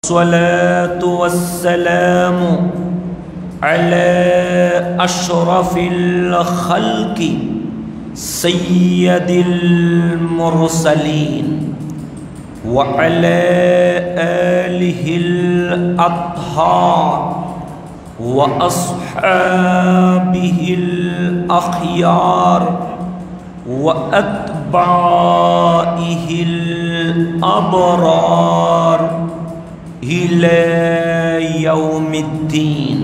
अस्सलातु वस्सलामु अला अशरफिल खल्क़ि सय्यदिल मुरसलीन व अला आलिहिल अत्हार व अस्हाबिहिल अख़यार व अत्बाइहिल अबरार इला यौमिद्दीन।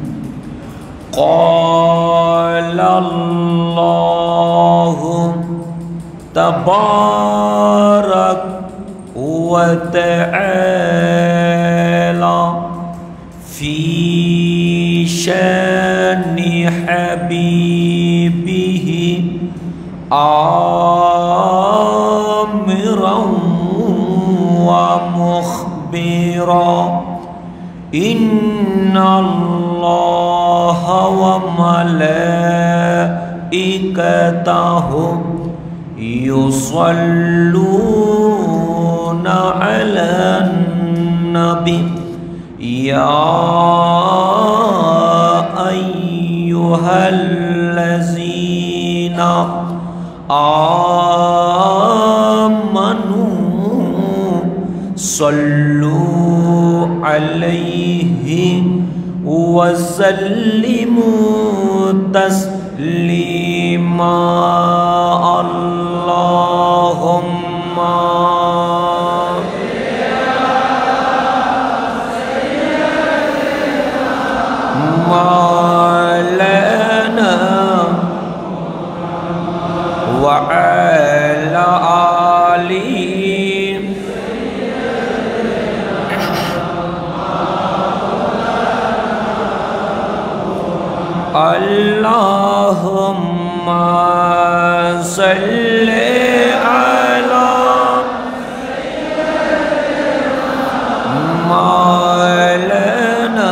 क़ालल्लाहु तबारक व तआला फ़ी शानि हबीबिही आमिरन व मुख़बिरा इन्नल्लाहा व मलाइकतहु युसल्लूना अलन नबी या अय्युहल्लज़ीना आमनू सल्लू अलैहि वसल्लिमू तस्लीमा। अल्लाहुम्मा मौलाना व अला आलिहि अल्लाहुम्मा सल्ली अला मौलाना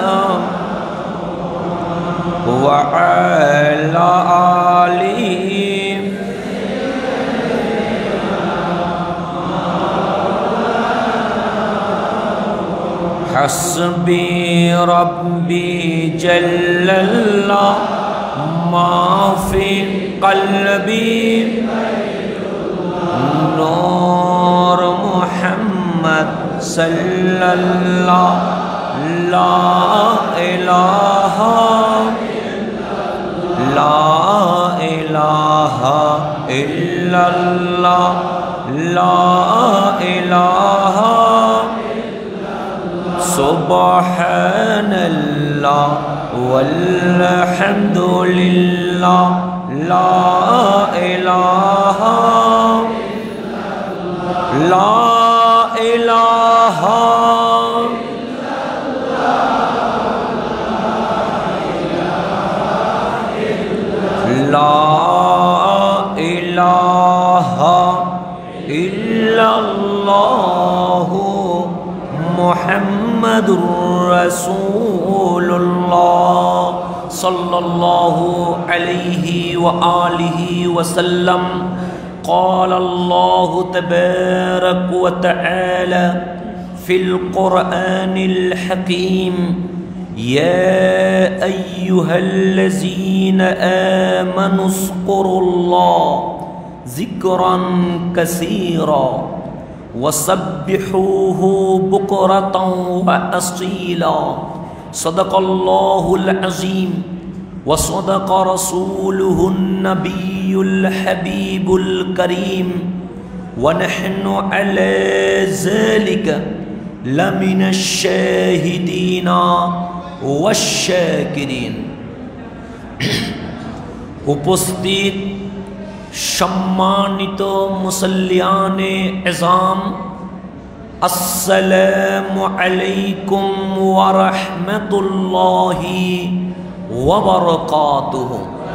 व अला आलिहि हस्बी रब्बी जल्लल्लाह माफ़ी क़ल्बी नूर मुहम्मद सल्लल्लाहु ला इलाहा इल्लल्लाह ला इलाहा सुब्हानल्लाह वल्हम्दुलिल्लाह ला इलाहा ला इलाहा ला इलाहा इल्लल्लाहु मुहम्मदुर रसूलुल्लाह सल्लल्लाहु अलैहि व आलिहि वसल्लम। क़ाल अल्लाहु तबारक व तआला फ़िल क़ुरआनिल हकीम या अय्युहल्लज़ीना आमनु ज़्कुरुल्लाह ज़िक्रन कसीरा वसब्बिहूहु बुक्रतन व असीला। सदक़ल्लाहुल अज़ीम व सदक़ रसूलुहुन नबियुल हबीबुल करीम व नहनु अला ज़ालिका लमिनश शाहिदीना वश्शाकिरीन। उपस्थित सम्मानित मुसल्लियाने इज़ाम, अस्सलामु अलैकुम व रहमतुल्लाहि व बरकातुहु।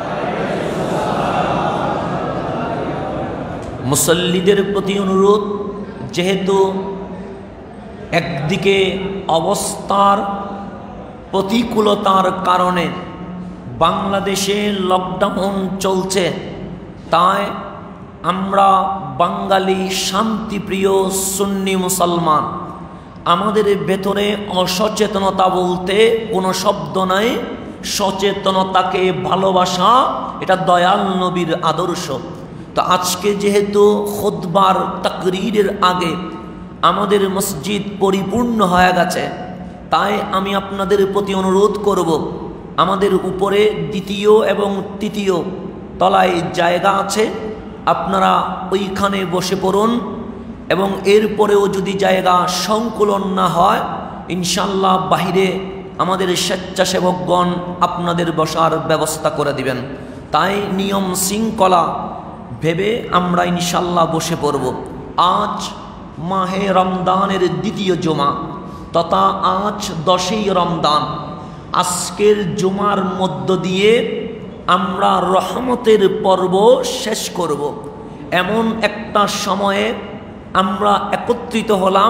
मुसल्लिদের প্রতি অনুরোধ, যেহেতু একদিকে অবস্থার প্রতিকূলতার কারণে বাংলাদেশে লকডাউন চলছে, তাই আমরা বাঙালি শান্তিপ্রিয় সুন্নি মুসলমান আমাদের ভেতরে অসচেতনতা বলতে কোনো শব্দ নাই। সচেতনতাকে ভালোবাসা, এটা দয়াল নবীর আদর্শ। তো আজকে যেহেতু খুতবার তাকরীরের আগে আমাদের মসজিদ পরিপূর্ণ হয়ে গেছে, তাই আমি আপনাদের প্রতি অনুরোধ করব, আমাদের উপরে দ্বিতীয় এবং তৃতীয় তলায় জায়গা আছে, আপনারা ওইখানে বসে পড়ুন। এবং এরপরেও যদি জায়গা সংকুলন না হয়, ইনশাল্লাহ বাহিরে আমাদের স্বেচ্ছাসেবকগণ আপনাদের বসার ব্যবস্থা করে দিবেন। তাই নিয়ম শৃঙ্খলা ভেবে আমরা ইনশাল্লাহ বসে পড়ব। আজ মাহে রমদানের দ্বিতীয় জুমা, তথা আজ 10ই রমদান। আজকের জুমার মধ্য দিয়ে আমরা রহমতের পর্ব শেষ করব। এমন একটা সময়ে আমরা একত্রিত হলাম।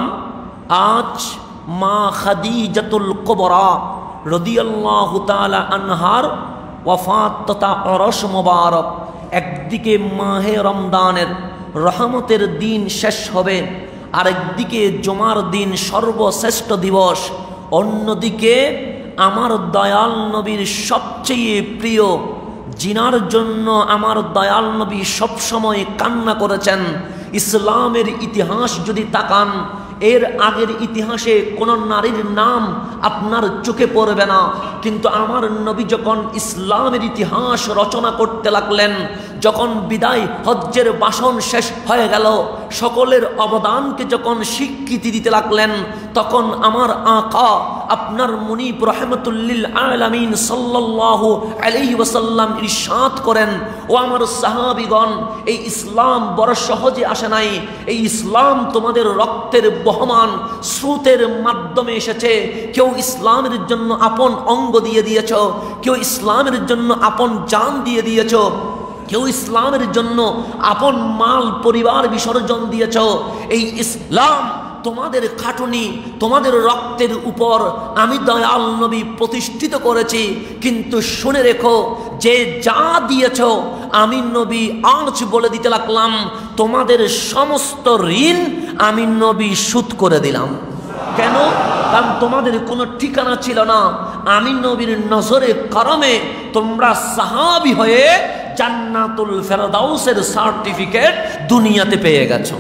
আজ মা খাদিজাতুল কুবরা রাদিয়াল্লাহু তাআলা আনহার ওয়াফাত তথা অরস মোবারক। একদিকে মাহে রমদানের রহমতের দিন শেষ হবে, আরেকদিকে জুমার দিন সর্বশ্রেষ্ঠ দিবস। অন্যদিকে আমার দয়াল নবীর সবচেয়ে প্রিয়, জিনার জন্য আমার দয়াল নবী সবসময় কান্না করেছেন। ইসলামের ইতিহাস যদি তাকান, এর আগের ইতিহাসে কোন নারীর নাম আপনার চোখে পড়বে না, কিন্তু আমার নবী যখন ইসলামের ইতিহাস রচনা করতে লাগলেন, যখন বিদায় হজ্জের ভাষণ শেষ হয়ে গেল, সকলের অবদানকে যখন স্বীকৃতি দিতে লাগলেন, তখন আমার আকা আপনার মুনিব রহমতুল্লিল আলামিন সাল্লাল্লাহু আলাইহি ওয়াসাল্লাম ইরশাদ করেন, ও আমার সাহাবীগণ, এই ইসলাম বড় সহজে আসে নাই। এই ইসলাম তোমাদের রক্তের বহমান স্রোতের মাধ্যমে এসেছে। কেউ ইসলামের জন্য আপন অঙ্গ দিয়ে দিয়েছ, কেউ ইসলামের জন্য আপন জান দিয়ে দিয়েছ, কেউ ইসলামের জন্য আপন মাল পরিবার বিসর্জন দিয়েছ। এই ইসলাম তোমাদের খাটুনি, তোমাদের রক্তের উপর আমি দয়াল নবী প্রতিষ্ঠিত করেছি। কিন্তু শুনে রেখো, যে যা দিয়েছ আমি নবী আজ বলে দিতে লাগলাম, তোমাদের সমস্ত ঋণ আমি নবী শোধ করে দিলাম। কেন? কারণ তোমাদের কোনো ঠিকানা ছিল না। আমি নবীর নজরে করমে তোমরা সাহাবী হয়ে জান্নাতুল ফেরদাউসের সার্টিফিকেট দুনিয়াতে পেয়ে গেছো।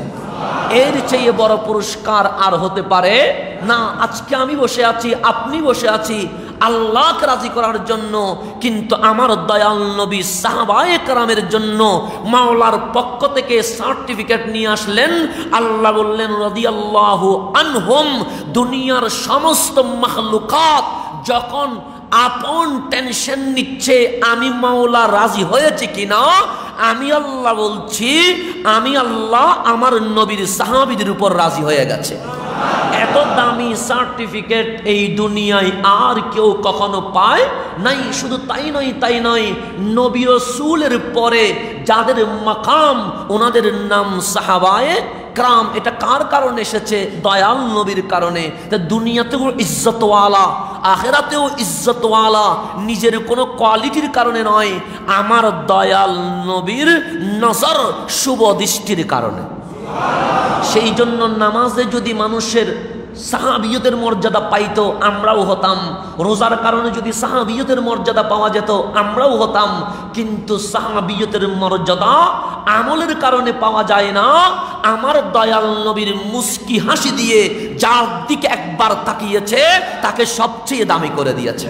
এর চেয়ে বড় পুরস্কার আর হতে পারে না। আজকে আমি বসে আছি, আপনি বসে আছি আল্লাহকে রাজি করার জন্য, কিন্তু আমার দয়াল নবী সাহাবায়ে কেরামের জন্য মাওলার পক্ষ থেকে সার্টিফিকেট নিয়ে আসলেন। আল্লাহ বললেন রাদিয়াল্লাহু আনহুম। দুনিয়ার সমস্ত মাখলুকাত যখন আপন টেনশন নিচ্ছে আমি মাওলা রাজি হয়েছে কিনা, আমি আল্লাহ বলছি, আমি আল্লাহ আমার নবীর সাহাবীদের উপর রাজি হয়ে গেছে। এত দামি সার্টিফিকেট এই দুনিয়ায় আর কেউ কখনো পায় নাই। শুধু তাই নয়, নবী রাসূলের পরে যাদের মাকাম, ওনাদের নাম সাহাবায়ে کرام। এটা কার কারণে এসেছে? দয়াল নবীর কারণে। তা দুনিয়াতেও ইজ্জতওয়ালা, আখিরাতেও ইজ্জতওয়ালা, নিজের কোনো কোয়ালিটির কারণে নয়, আমার দয়াল নবীর নজর শুভ দৃষ্টির কারণে। সেই জন্য নামাজে যদি মানুষের সাহাবিয়তের মর্যাদা পাইতো আমরাও হতাম, রোজার কারণে যদি সাহাবিয়তের মর্যাদা পাওয়া যেত আমরাও হতাম। কিন্তু সাহাবিয়তের মর্যাদা আমলের কারণে পাওয়া যায় না। আমার দয়াল নবীর মুস্কি হাসি দিয়ে যার দিকে একবার তাকিয়েছে তাকে সবচেয়ে দামি করে দিয়েছে।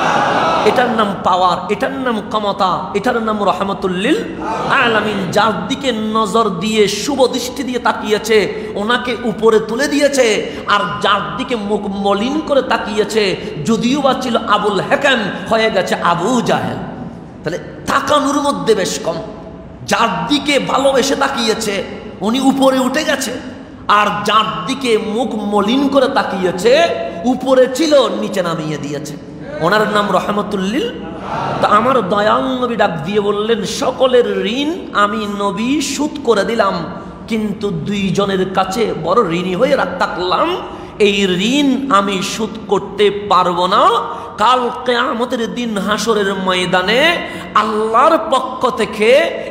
এটার নাম পাওয়ার, এটার নাম ক্ষমতা, এটার নাম রহমতুল্লিল আলামিন। যার দিকে নজর দিয়ে শুভ দৃষ্টি দিয়ে তাকিয়েছে ওনাকে উপরে তুলে দিয়েছে, আর যার দিকে মুখ মলিন করে তাকিয়েছে, যদিও বা ছিল আবুল হেকাম, হয়ে গেছে আবু জাহেল। তাহলে তাকানোর মধ্যে বেশ কম। যার দিকে ভালোবেসে তাকিয়েছে উনি উপরে উঠে গেছে, আর যার দিকে মুখ মলিন করে তাকিয়েছে উপরে ছিল নিচে নামিয়ে দিয়েছে। ওনার নাম রহমতুল্লিল। তা আমার দয়াল নবী ডাক দিয়ে বললেন, সকলের ঋণ আমি নবী শোধ করে দিলাম, কিন্তু দুইজনের কাছে বড় ঋণী হয়ে থাকলাম। এই ঋণ আমি শোধ করতে পারবো না। কাল কিয়ামতের দিন হাসরের ময়দানে আল্লাহর পক্ষ থেকে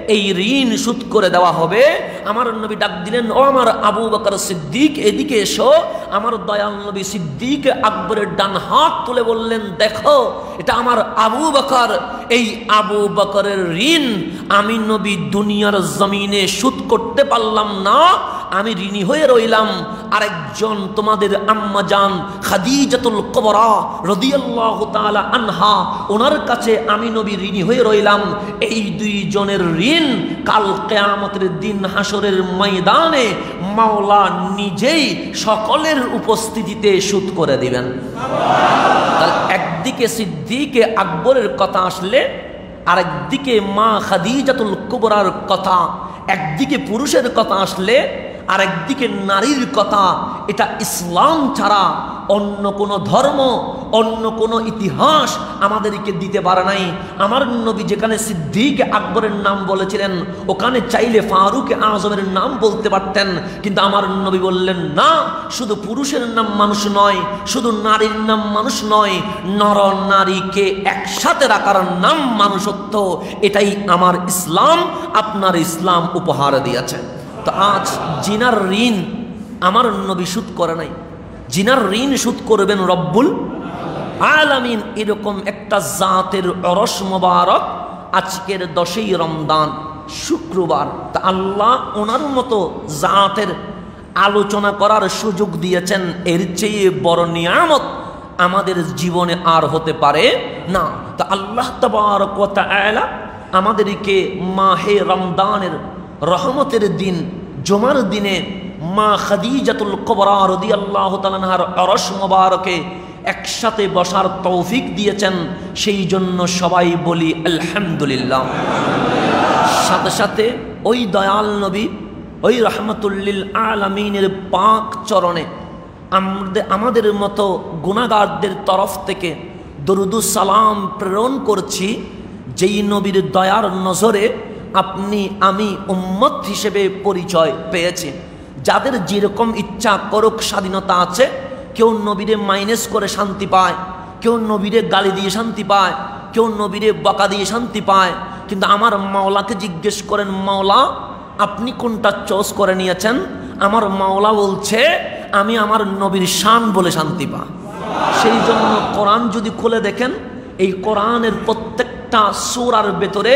এই ঋণ শোধ করে দেওয়া হবে। আমার নবী ডাক দিলেন, ও আমার আবু বকর সিদ্দিক, এদিকে এসো। আমার দয়াল নবী সিদ্দিক আকবরের ডান হাত তুলে বললেন, দেখো এটা আমার আবু বকর, এই আবু বকরের ঋণ আমি নবী দুনিয়ার জমিনে শোধ করতে পারলাম না, আমি ঋণী হয়ে রইলাম আরেকজন তোমাদের আম্মা জান খাদিজাতুল কুবরা রাদিয়াল্লাহু তাআলা আনহা, ওনার কাছে আমি নবী ঋণী হয়ে রইলাম। এই দুইজনের ঋণ কাল কিয়ামতের দিন হাসরের ময়দানে মাওলা নিজেই সকলের উপস্থিতিতে শোধ করে দিবেন। তাহলে একদিকে সিদ্দিকে আকবরের কথা আসলে, আরেকদিকে মা খাদিজাতুল কুবরার কথা, একদিকে পুরুষের কথা আসলে আরেকদিকে নারীর কথা, এটা ইসলাম ছাড়া অন্য কোনো ধর্ম, অন্য কোনো ইতিহাস আমাদেরকে দিতে পারে নাই। আমার নবী যেখানে সিদ্দিক আকবরের নাম বলেছিলেন, ওখানে চাইলে ফারুক আজমের নাম বলতে পারতেন, কিন্তু আমার নবী বললেন না, শুধু পুরুষের নাম মানুষ নয়, শুধু নারীর নাম মানুষ নয়, নর নারীকে একসাথে রাখার নাম মানুষত্ব। এটাই আমার ইসলাম, আপনার ইসলাম উপহার দিয়েছে। তো আজ জিনার ঋণ আমার নবী শোধ করে নাই, জিনার ঋণ শোধ করবেন রব্বুল আলামিন। এরকম একটা জাতের অরস মোবারক আজকের 10ই রমজান শুক্রবার। তা আল্লাহ ওনার মতো জাতের আলোচনা করার সুযোগ দিয়েছেন, এর চেয়ে বড় নিয়ামত আমাদের জীবনে আর হতে পারে না। তা আল্লাহ তাবারক ওয়া তাআলা আমাদেরকে মাহে রমজানের রহমতের দিন জুমার দিনে মা খাদিজাতুল কুবরা রাদিয়াল্লাহু তাআলা আনহার আরশ মোবারকে একসাথে বসার তৌফিক দিয়েছেন, সেই জন্য সবাই বলি আলহামদুলিল্লাহ। সাথে সাথে ওই দয়াল নবী, ওই রহমতুল লিল আলামিনের পাক চরণে আমাদের মতো গুনাহগারদের তরফ থেকে দরুদুস সালাম প্রেরণ করছি, যেই নবীর দয়ার নজরে আপনি আমি উম্মত হিসেবে পরিচয় পেয়েছি। যাদের যেরকম ইচ্ছা করুক স্বাধীনতা আছে, কেউ নবীরে মাইনাস করে শান্তি পায়, কেউ নবীরে গালি দিয়ে শান্তি পায়, কেউ নবীরে বকা দিয়ে শান্তি পায়, কিন্তু আমার মাওলাকে জিজ্ঞেস করেন, মাওলা আপনি কোনটা চয়েস করে নিয়েছেন? আমার মাওলা বলছে আমি আমার নবীর শান বলে শান্তি পাই। সেই জন্য কোরআন যদি খুলে দেখেন, এই কোরআনের প্রত্যেকটা সূরার ভেতরে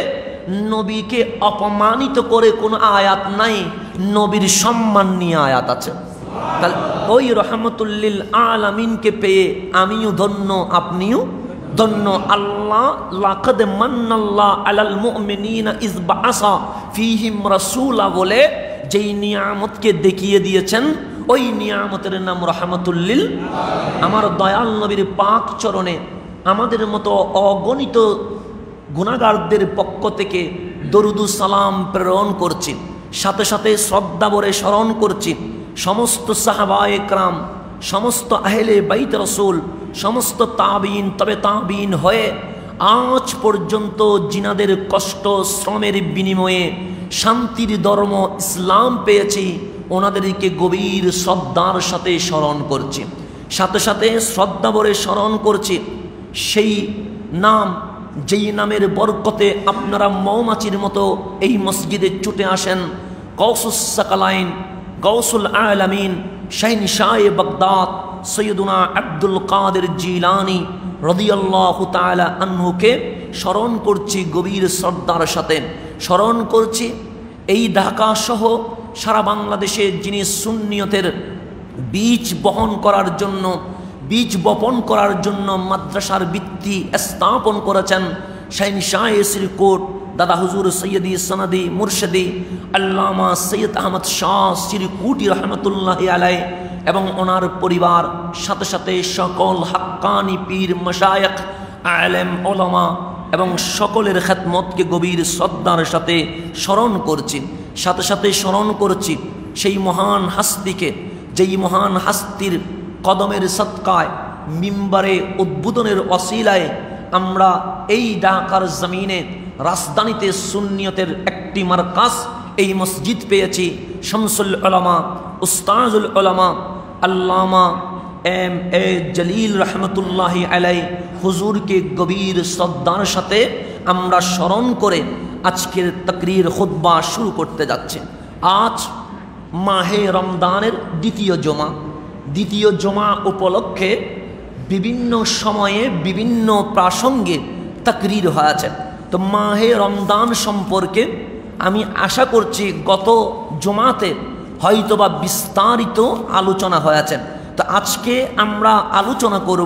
নবীকে অপমানিত করে কোনো আয়াত নাই, নবীর সম্মান নিয়ে আয়াত আছে। তাহলে ওই রহমতুল লিল আলামিনকে পেয়ে আমিও ধন্য, আপনিও ধন্য। আল্লাহ লাকাদ মান্নাল্লাহু আলাল মুমিনিনা ইয বাআসা ফীহিম রাসূলা বলে যেই নিয়ামতকে দেখিয়ে দিয়েছেন, ওই নিয়ামতের নাম রহমতুল লিল। আমার দয়াল নবীর পাক চরণে আমাদের মতো অগণিত গুনাহগারদের পক্ষ থেকে দরুদুস সালাম প্রেরণ করছি, সাথে সাথে শ্রদ্ধা ভরে স্মরণ করছি সমস্ত সাহাবায়ে কেরাম, সমস্ত আহলে বাইত রাসূল, সমস্ত তাবিঈন, তবে তাবিঈন হয়ে আজ পর্যন্ত জিনাদের কষ্ট শ্রমের বিনিময়ে শান্তির ধর্ম ইসলাম পেয়েছি, ওনাদেরকে গভীর শ্রদ্ধার সাথে স্মরণ করছি। সাথে সাথে শ্রদ্ধা ভরে স্মরণ করছি সেই নাম, যেই নামের বরকতে আপনারা মৌমাছির মতো এই মসজিদে ছুটে আসেন। গৌসুস সাকালাইন, গৌসুল আলামিন, শাহনশাহে বাগদাদ সৈয়দুনা আব্দুল কাদের জিলানী রাদিয়াল্লাহু তাআলা আনহুকে স্মরণ করছি গভীর শ্রদ্ধার সাথে। স্মরণ করছি এই ঢাকা সহ সারা বাংলাদেশে যিনি সুন্নিয়তের বীজ বহন করার জন্য, বীজ বপন করার জন্য মাদ্রাসার ভিত্তি স্থাপন করেছেন, শাহনশাহে শ্রীকোট দাদা হুজুর সৈয়দি সনদি মুর্শিদি আল্লামা সৈয়দ আহমদ শাহ শ্রীকুটি রহমতুল্লাহি আলাইহি এবং ওনার পরিবার, সাথে সাথে সকল হাক্কানি পীর মাশায়েখ আলেম ওলামা এবং সকলের খেদমতকে গভীর শ্রদ্ধার সাথে স্মরণ করছি। সাথে সাথে স্মরণ করছি সেই মহান হাস্তিকে, যেই মহান হাস্তির কদমের সদকায় মিম্বারে উদ্বোধনের ওসিলায় আমরা এই ঢাকার জমিনে রাজধানীতে সুন্নিয়তের একটি মারকাজ, এই মসজিদ পেয়েছি। শামসুল উলামা, উস্তাজুল উলামা আল্লামা এম এ জলিল রহমতুল্লাহি আলাইহি হুজুরকে গভীর শ্রদ্ধার সাথে আমরা স্মরণ করে আজকের তাকরীর খুতবা শুরু করতে যাচ্ছে। আজ মাহে রমজানের দ্বিতীয় জমা উপলক্ষে বিভিন্ন সময়ে বিভিন্ন প্রাসঙ্গে তাকরীর হয়েছে। তো মাহে রমজান সম্পর্কে আমি আশা করছি গত জমাতে হয়তোবা বিস্তারিত আলোচনা হয়েছে। তো আজকে আমরা আলোচনা করব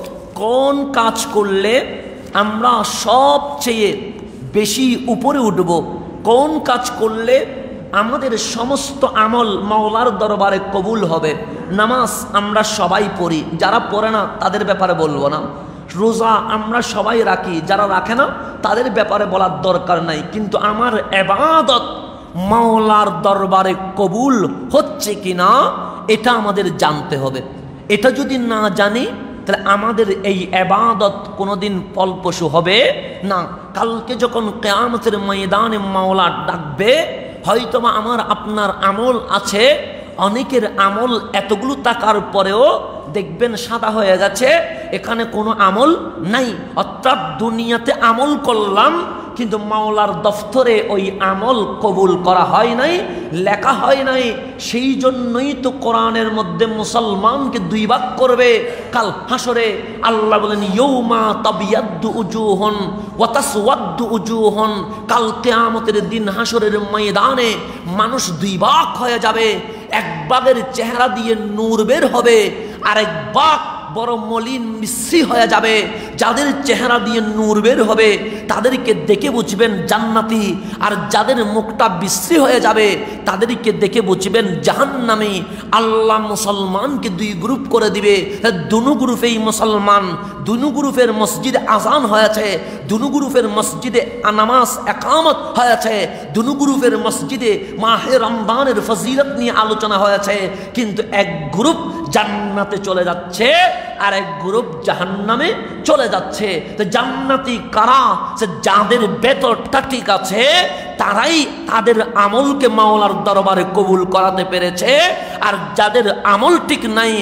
কোন কাজ করলে আমরা সবচেয়ে বেশি উপরে উঠব, কোন কাজ করলে আমাদের সমস্ত আমল মাওলার দরবারে কবুল হবে। নামাজ আমরা সবাই পড়ি, যারা পড়ে না তাদের ব্যাপারে বলবো না। রোজা আমরা সবাই রাখি, যারা রাখে না তাদের ব্যাপারে বলার দরকার নাই। কিন্তু আমার ইবাদত মাওলার দরবারে কবুল হচ্ছে কিনা এটা আমাদের জানতে হবে। এটা যদি না জানি তাহলে আমাদের এই ইবাদত কোনোদিন ফলপ্রসূ হবে না। কালকে যখন কিয়ামতের ময়দানে মাওলা ডাকবে, হয়তোবা আমার আপনার আমল আছে, অনেকের আমল এতগুলো টাকার পরেও দেখবেন সাদা হয়ে গেছে, এখানে কোনো আমল নাই। অর্থাৎ দুনিয়াতে আমল করলাম কিন্তু মাওলার দফতরে ওই আমল কবুল করা হয় নাই, লেখা হয় নাই। সেই জন্যই তো কোরআনের মধ্যে মুসলমানকে দুই ভাগ করবে কাল হাসরে। আল্লাহ বলেন ইয়াউমা তাবিয়াদ্দু উজুহুন ওয়া তাসওয়াদ্দু উজুহুন। কাল কিয়ামতের দিন হাসরের ময়দানে মানুষ দুই ভাগ হয়ে যাবে। এক ভাগের চেহারা দিয়ে নূর বের হবে, আরেক ভাগ বড় মলিন মিশ্রি হয়ে যাবে। যাদের চেহারা দিয়ে নূর বের হবে তাদেরকে দেখে বুঝবেন জান্নাতি, আর যাদের মুখটা বিশ্রী হয়ে যাবে তাদেরকে দেখে বুঝবেন জাহান্নামী। আল্লাহ মুসলমানকে দুই গ্রুপ করে দিবে। দুনো গ্রুপেই মুসলমান, দুনো গ্রুপের মসজিদে আজান হয়েছে, দুনো গ্রুপের মসজিদে নামাজ একামত হয়েছে, দুনো গ্রুপের মসজিদে মাহে রমজানের ফজিলত নিয়ে আলোচনা হয়েছে। কিন্তু এক গ্রুপ জান্নাতে চলে যাচ্ছে আর এক গ্রুপ জাহান্নামে চলে যাচ্ছে। তো জান্নাতি কারা? যাদের বেতরটা ঠিক আছে, তারাই তাদের আমলকে মাওলার দরবারে কবুল করাতে পেরেছে। আর যাদের আমল ঠিক নাই,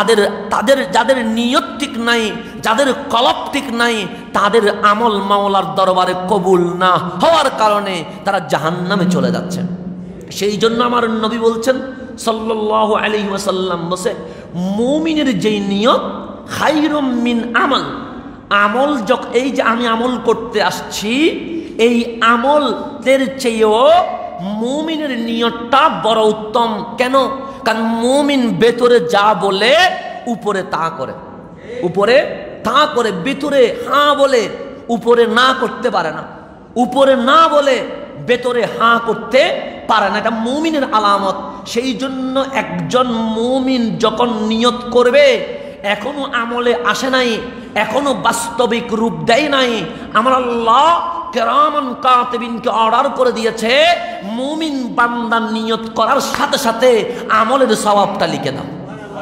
যাদের নিয়ত ঠিক নাই, যাদের কলব ঠিক নাই, তাদের আমল মাওলার দরবারে কবুল না হওয়ার কারণে তারা জাহান্নামে চলে যাচ্ছে। সেই জন্য আমার নবী বলছেন সাল্লাল্লাহু আলাইহি ওয়াসাল্লাম, বসে মুমিনের যেই নিয়ত খায়রুম মিন আমল, আমল এই যে আমি আমল করতে আসছি, এই আমলের চেয়েও মুমিনের নিয়তটা বড় উত্তম। কেন? কারণ মুমিন ভেতরে যা বলে উপরে তা করে, উপরে তা করে, ভেতরে হ্যাঁ বলে উপরে না করতে পারে না, উপরে না বলে ভেতরে হাঁ করতে পারে না। এটা মুমিনের আলামত। সেই জন্য একজন মুমিন যখন নিয়ত করবে, এখনো আমলে আসে নাই, এখনো বাস্তবিক রূপ দেয় নাই, আমার আল্লাহ কিরামান কাতিবিনকে অর্ডার করে দিয়েছে মুমিন বান্দা নিয়ত করার সাথে সাথে আমলের সওয়াবটা লিখে দাও।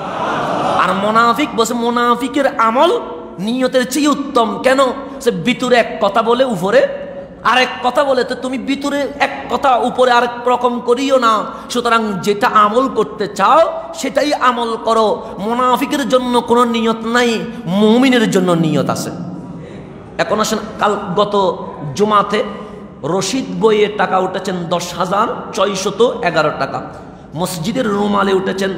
আর মুনাফিক বসে, মুনাফিকের আমল নিয়তের চেয়ে উত্তম। কেন? সে ভিতরে এক কথা বলে উপরে আরেক কথা বলে। তো তুমি ভিতরে এক কথা উপরে আরেক রকম করিও না। সুতরাং যেটা আমল করতে চাও সেটাই আমল করো। মুনাফিকের জন্য কোনো নিয়ত নাই, মুমিনের জন্য নিয়ত আছে। এখন আসেন, গত জুমাতে রশিদ বইয়ে টাকা উঠেছেন 10,611 টাকা, মসজিদের রুমালে উঠেছেন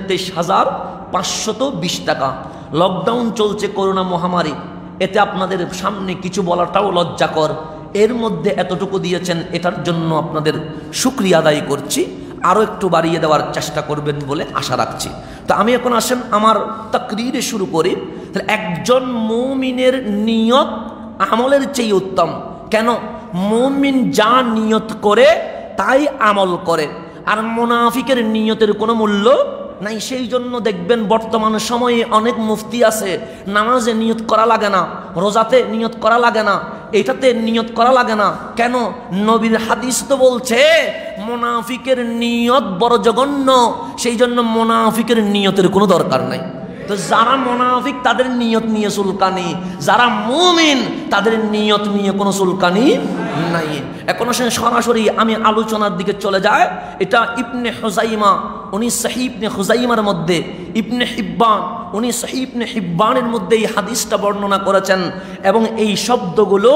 23,520 টাকা। লকডাউন চলছে, করোনা মহামারী, এতে আপনাদের সামনে কিছু বলাটাও লজ্জাকর। এর মধ্যে এতটুকু দিয়েছেন, এটার জন্য আপনাদের শুকরিয়া আদায় করছি। আরও একটু বাড়িয়ে দেওয়ার চেষ্টা করবেন বলে আশা রাখছি। তো আমি এখন আসেন আমার তাকরীরে শুরু করি। তাহলে একজন মুমিনের নিয়ত আমলের চেয়ে উত্তম। কেন? মুমিন যা নিয়ত করে তাই আমল করে, আর মুনাফিকের নিয়তের কোনো মূল্য নাই। সেই জন্য দেখবেন বর্তমান সময়ে অনেক মুফতি আছে, নামাজে নিয়ত করা লাগে না, রোজাতে নিয়ত করা লাগে না, এটাতে নিয়ত করা লাগে না। কেন? নবীর হাদিস তো বলছে মুনাফিকের নিয়ত বড় জঘন্য। সেই জন্য মুনাফিকের নিয়তের কোনো দরকার নাই। তো যারা মুনাফিক তাদের নিয়ত নিয়ে চুলকানি, যারা মুমিন তাদের নিয়ত নিয়ে কোনো চুলকানি নাই। এখন সরাসরি আমি আলোচনার দিকে চলে যাই। এটা ইবনে হুজাইমা, উনি সহিহ ইবনে হুজাইমার মধ্যে, ইবনে হিব্বান উনি সহিহ ইবনে হিব্বানের মধ্যে এই হাদিসটা বর্ণনা করেছেন, এবং এই শব্দগুলো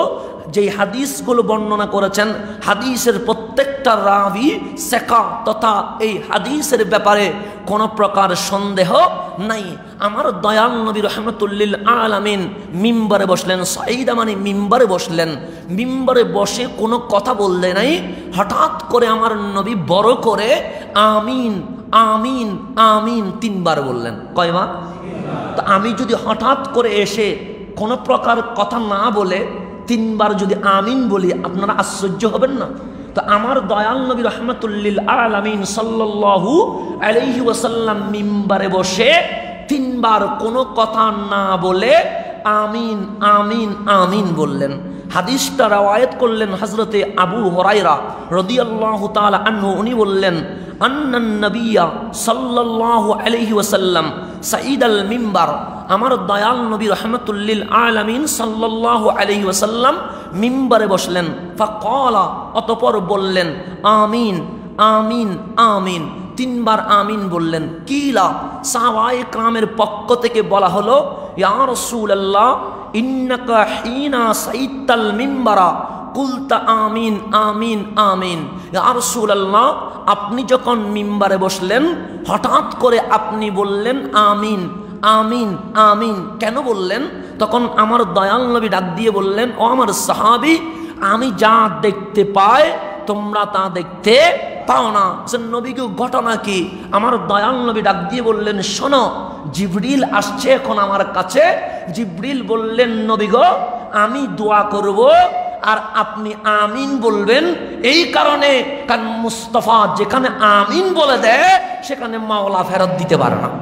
যেই হাদিসগুলো বর্ণনা করেছেন হাদিসের প্রত্যেকটা রাবি সেকা তথা এই হাদিসের ব্যাপারে কোনো প্রকার সন্দেহ নাই। আমার দয়াল নবী রহমতুল্লিল আলামিন মিম্বারে বসলেন, সাঈদা মানে মিম্বারে বসলেন, মিম্বারে বসে কোনো কথা বললে নাই। হঠাৎ করে আমার নবী বড় করে আমিন আমিন আমিন 3 বার বললেন। কয়বার? তো আমি যদি হঠাৎ করে এসে কোনো প্রকার কথা না বলে 3 বার যদি আমিন বলি, আপনারা আশ্চর্য হবেন না? তো আমার দয়াল নবী রহমতুল্লিল আলামিন সাল্লাল্লাহু আলাইহি ওয়াসাল্লাম মিম্বারে বসে 3 বার কোনো কথা না বলে আমিন আমিন আমিন বললেন। হাদিসটা রওয়ায়াত করলেন হযরতে আবু হুরায়রা রাদিয়াল্লাহু তাআলা আনহু। উনি বললেন আন্নান নবিয়্যা সাল্লাল্লাহু আলাইহি ওয়াসাল্লাম সাঈদাল মিম্বার, আমার দয়াল নবী রহমতুল্লিল আলামিন সাল্লাল্লাহু আলাইহি ওয়াসাল্লাম মিম্বারে বসলেন। ফাকালা, অতঃপর বললেন আমিন আমিন আমিন, 3 বার আমিন বললেন। কিলা, সাহাবায়ে কেরামের পক্ষ থেকে বলা হলো ইয়া রাসূলুল্লাহ ইন্নাকা হিনা সাইতাল মিম্বারা কুলতা আমিন আমিন আমিন। ইয়া রাসূলুল্লাহ, আপনি যখন মিম্বারে বসলেন হঠাৎ করে আপনি বললেন আমিন আমিন আমিন। কেন বললেন? তখন আমার দয়াল নবী ডাক দিয়ে বললেন, ও আমার সাহাবী, আমি যা দেখতে পাই তোমরা তা দেখতে পাও না। নবীকে ঘটনা কি? আমার দয়াল নবী ডাক দিয়ে বললেন, শোনো, জিবরিল আসছে এখন আমার কাছে। জিবরিল বললেন, নবী গো, আমি দোয়া করব আর আপনি আমিন বলবেন। এই কারণে কারণ মুস্তাফা যেখানে আমিন বলে দেয় সেখানে মাওলা ফেরত দিতে পারে না।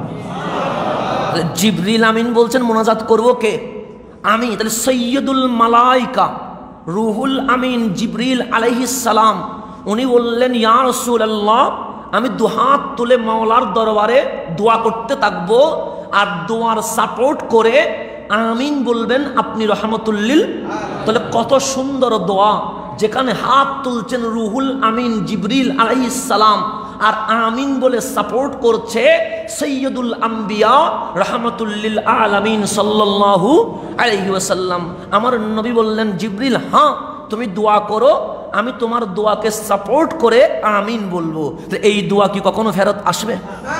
জিবরিল আমিন বলছেন, মোনাজাত করব কে? আমি। তাহলে সৈয়দুল মালাইকা রুহুল আমিন জিবরিল আলাইহিস সালাম উনি বললেন, ইয়া রাসূলুল্লাহ, আমি 2 হাত তুলে মাওলার দরবারে দোয়া করতে থাকবো আর দোয়ার সাপোর্ট করে আমিন বলবেন আপনি রহমতুল্লিল। তাহলে কত সুন্দর দোয়া, যেখানে হাত তুলছেন রুহুল আমিন জিবরিল আলাইহিস সালাম আর আমিন বলে সাপোর্ট করছে সৈয়দুল আম্বিয়া রহমতুল্লিল আলামিন সাল্লাল্লাহু আলাইহি ওয়াসাল্লাম। আমার নবী বললেন, জিবরিল, হ্যাঁ তুমি দোয়া করো, আমি তোমার দোয়াকে সাপোর্ট করে আমিন বলবো। তো এই দোয়া কি কখনো ফেরত আসবে?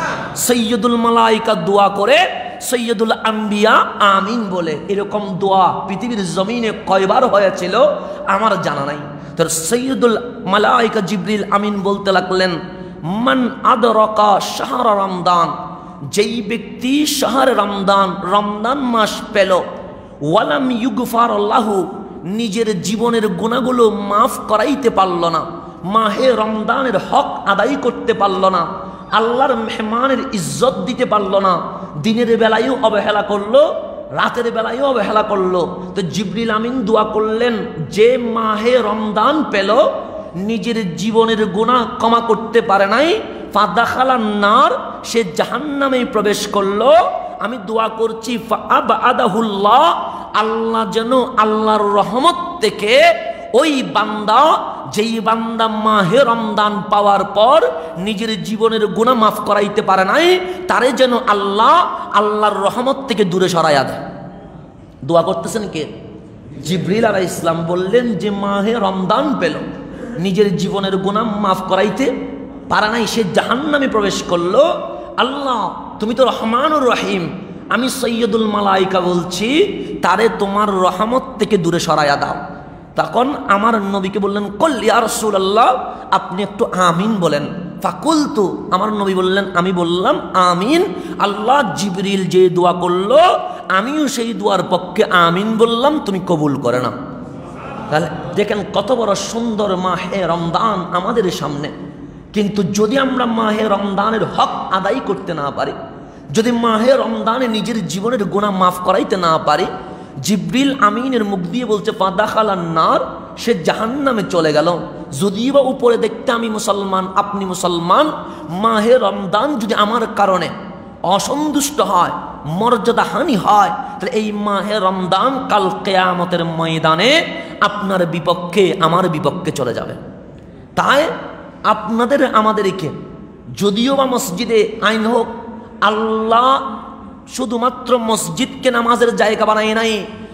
সৈয়দুল মালাইকা দোয়া করে সৈয়দুল আম্বিয়া আমিন বলে, এরকম দোয়া পৃথিবীর জমিনে কয়বার হয়েছিল আমার জানা নাই। তো সৈয়দুল মালাইকা জিবরিল আমিন বলতে লাগলেন, মান আদরাকা শাহর রমদান, যেই ব্যক্তি শাহর রমদান রমদান মাস পেল, ওয়ালাম ইউগফার লাহু, নিজের জীবনের গুনাহগুলো মাফ করাইতে পারল না, মাহে রমদানের হক আদায় করতে পারল না, আল্লাহর মেহমানের ইজ্জত দিতে পারল না, দিনের বেলায়ও অবহেলা করলো, রাতের বেলায়ও অবহেলা করলো। তো জিবরিল আমিন দোয়া করলেন, যে মাহে রমদান পেল, নিজের জীবনের গুনাহ ক্ষমা করতে পারে নাই, ফাদাখালান নার, সে জাহান্নামে প্রবেশ করলো। আমি দোয়া করছি ফাআবাদাহুল্লাহ, আল্লাহ যেন আল্লাহর রহমত থেকে ওই বান্দা, যেই বান্দা মাহে রমদান পাওয়ার পর নিজের জীবনের গুনাহ মাফ করাইতে পারে নাই, তারে যেন আল্লাহ আল্লাহর রহমত থেকে দূরে সরাইয়া দেয়। দোয়া করতেছেন কে? জিবরিল আলাইহিস সালাম বললেন, যে মাহে রমদান পেল, নিজের জীবনের গুনাহ মাফ করাইতে পারে নাই, সে জাহান্নামে প্রবেশ করলো। আল্লাহ তুমি তো রহমানুর রহিম, আমি সৈয়দুল মালাইকা বলছি তারে তোমার রহমত থেকে দূরে সরাইয়া দাও। তখন আমার নবীকে বললেন, কল ইয়া রাসূলুল্লাহ, আপনি একটু আমিন বলেন। ফাকুলতু, আমার নবী বললেন, আমি বললাম আমিন। আল্লাহ জিবরিল যে দোয়া করলো আমিও সেই দোয়ার পক্ষে আমিন বললাম, তুমি কবুল করে না। তাহলে দেখেন কত বড় সুন্দর মাহে রমদান আমাদের সামনে। কিন্তু যদি আমরা মাহে রমদানের হক আদায় করতে না পারি, যদি মাহে রমদানে নিজের জীবনের গুনাহ মাফ করাইতে না পারি, জিবরিল আমিনের মুখ দিয়ে বলছে ফাদাখালান নার, সে জাহান্নামে চলে গেল। যদিও বা উপরে দেখতে আমি মুসলমান, আপনি মুসলমান, মাহে রমদান যদি আমার কারণে অসন্তুষ্ট হয়, মর্যাদা হানি হয়, তাহলে এই মাহে রমদান কাল কিয়ামতের ময়দানে আপনার বিপক্ষে আমার বিপক্ষে চলে যাবে। তাই আপনাদের আমাদেরকে যদিও বা মসজিদে আইন হোক, আল্লাহ শুধুমাত্র মসজিদকে নামাজের জায়গা বানায় নাই,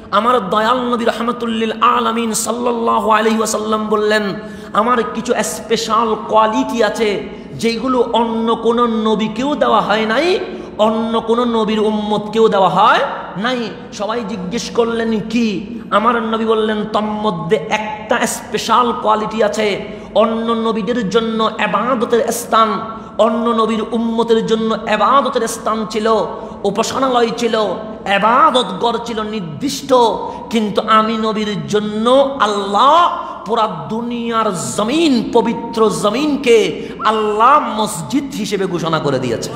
আমার দয়াল নবী রাহমাতুল্লিল আলামিন সাল্লাল্লাহু আলাইহি ওয়াসাল্লাম বললেন, আমার কিছু স্পেশাল কোয়ালিটি আছে যেগুলো অন্য কোনো নবীকেও দেওয়া হয় নাই, অন্য কোনো নবীর উম্মতকেও দেওয়া হয় নাই। সবাই জিজ্ঞেস করলেন কি? আমার নবী বললেন, তন্মধ্যে একটা স্পেশাল কোয়ালিটি আছে, অন্য নবীদের জন্য ইবাদতের স্থান, অন্য নবীর উম্মতের জন্য ইবাদতের স্থান ছিল, উপাসনালয় ছিল, ইবাদত ঘর ছিল নির্দিষ্ট, কিন্তু আমি নবীর জন্য আল্লাহ পুরা দুনিয়ার জমিন, পবিত্র জমিনকে আল্লাহ মসজিদ হিসেবে ঘোষণা করে দিয়েছে।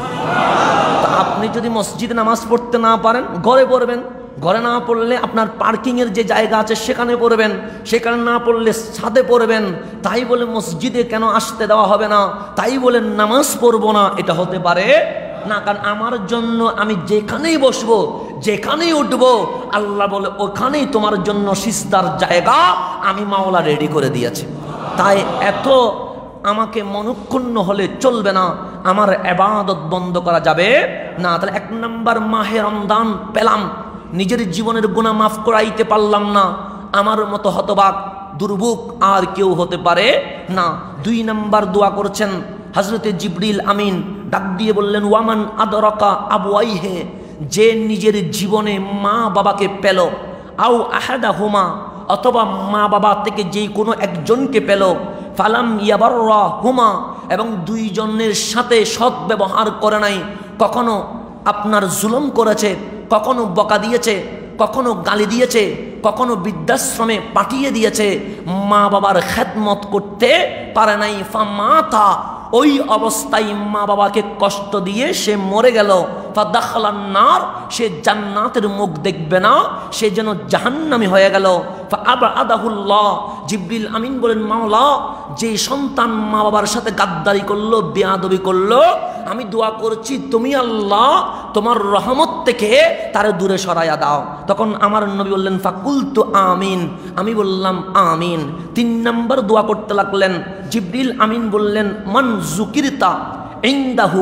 তা আপনি যদি মসজিদে নামাজ পড়তে না পারেন, ঘরে পড়বেন, ঘরে না পড়লে আপনার পার্কিংয়ের যে জায়গা আছে সেখানে পড়বেন, সেখানে না পড়লে ছাদে পড়বেন। তাই বলে মসজিদে কেন আসতে দেওয়া হবে না, তাই বলে নামাজ পড়বো না, এটা হতে পারে না। কারণ আমার জন্য আমি যেখানেই বসবো, যেখানেই উঠবো, আল্লাহ বলে ওখানেই তোমার জন্য সিজদার জায়গা আমি মাওলা রেডি করে দিয়েছি। তাই এত আমাকে মনক্ষুণ্ণ হলে চলবে না, আমার ইবাদত বন্ধ করা যাবে না। তাহলে 1 নম্বর মাহে রমজান পেলাম, নিজের জীবনের গুনাহ মাফ করাইতে পারলাম না, আমার মতো হতবাক দুর্ভোগ আর কেউ হতে পারে না। 2 নম্বর দোয়া করছেন হযরতে জিবরিল আমিন, ডাক দিয়ে বললেন, ওয়ামান আদরাকা আবওয়াইহে, যে নিজের জীবনে মা বাবাকে পেল, আও আহাদাহুমা, অথবা মা বাবা থেকে যেই কোনো একজনকে পেল, ফালাম ইয়াবাররা হুমা, এবং 2 জনের সাথে সৎ ব্যবহার করে নাই, কখনো আপনার জুলুম করেছে, কখনো বকা দিয়েছে, কখনো গালি দিয়েছে, কখনো বৃদ্ধাশ্রমে পাঠিয়ে দিয়েছে, মা বাবার খেদমত করতে পারে নাই, ফামাতা, ওই অবস্থায় মা বাবাকে কষ্ট দিয়ে সে মরে গেল, ফাদাখালান নার, সে জান্নাতের মুখ দেখবে না, সে যেন জাহান্নামী হয়ে গেল। ফাআবাদাহুল্লাহ, জিবরিল আমিন বলেন, মাওলা, যে সন্তান মা বাবার সাথে গাদ্দারি করলো, বেয়াদবি করলো, আমি দোয়া করছি তুমি আল্লাহ তোমার রহমত থেকে তারে দূরে সরাইয়া দাও। তখন আমার নবী বললেন, ফাকুলতু আমিন, আমি বললাম আমিন। 3 নম্বর দোয়া করতে লাগলেন, জিবরিল আমিন বললেন, মান যুকিরতা ইনদাহু,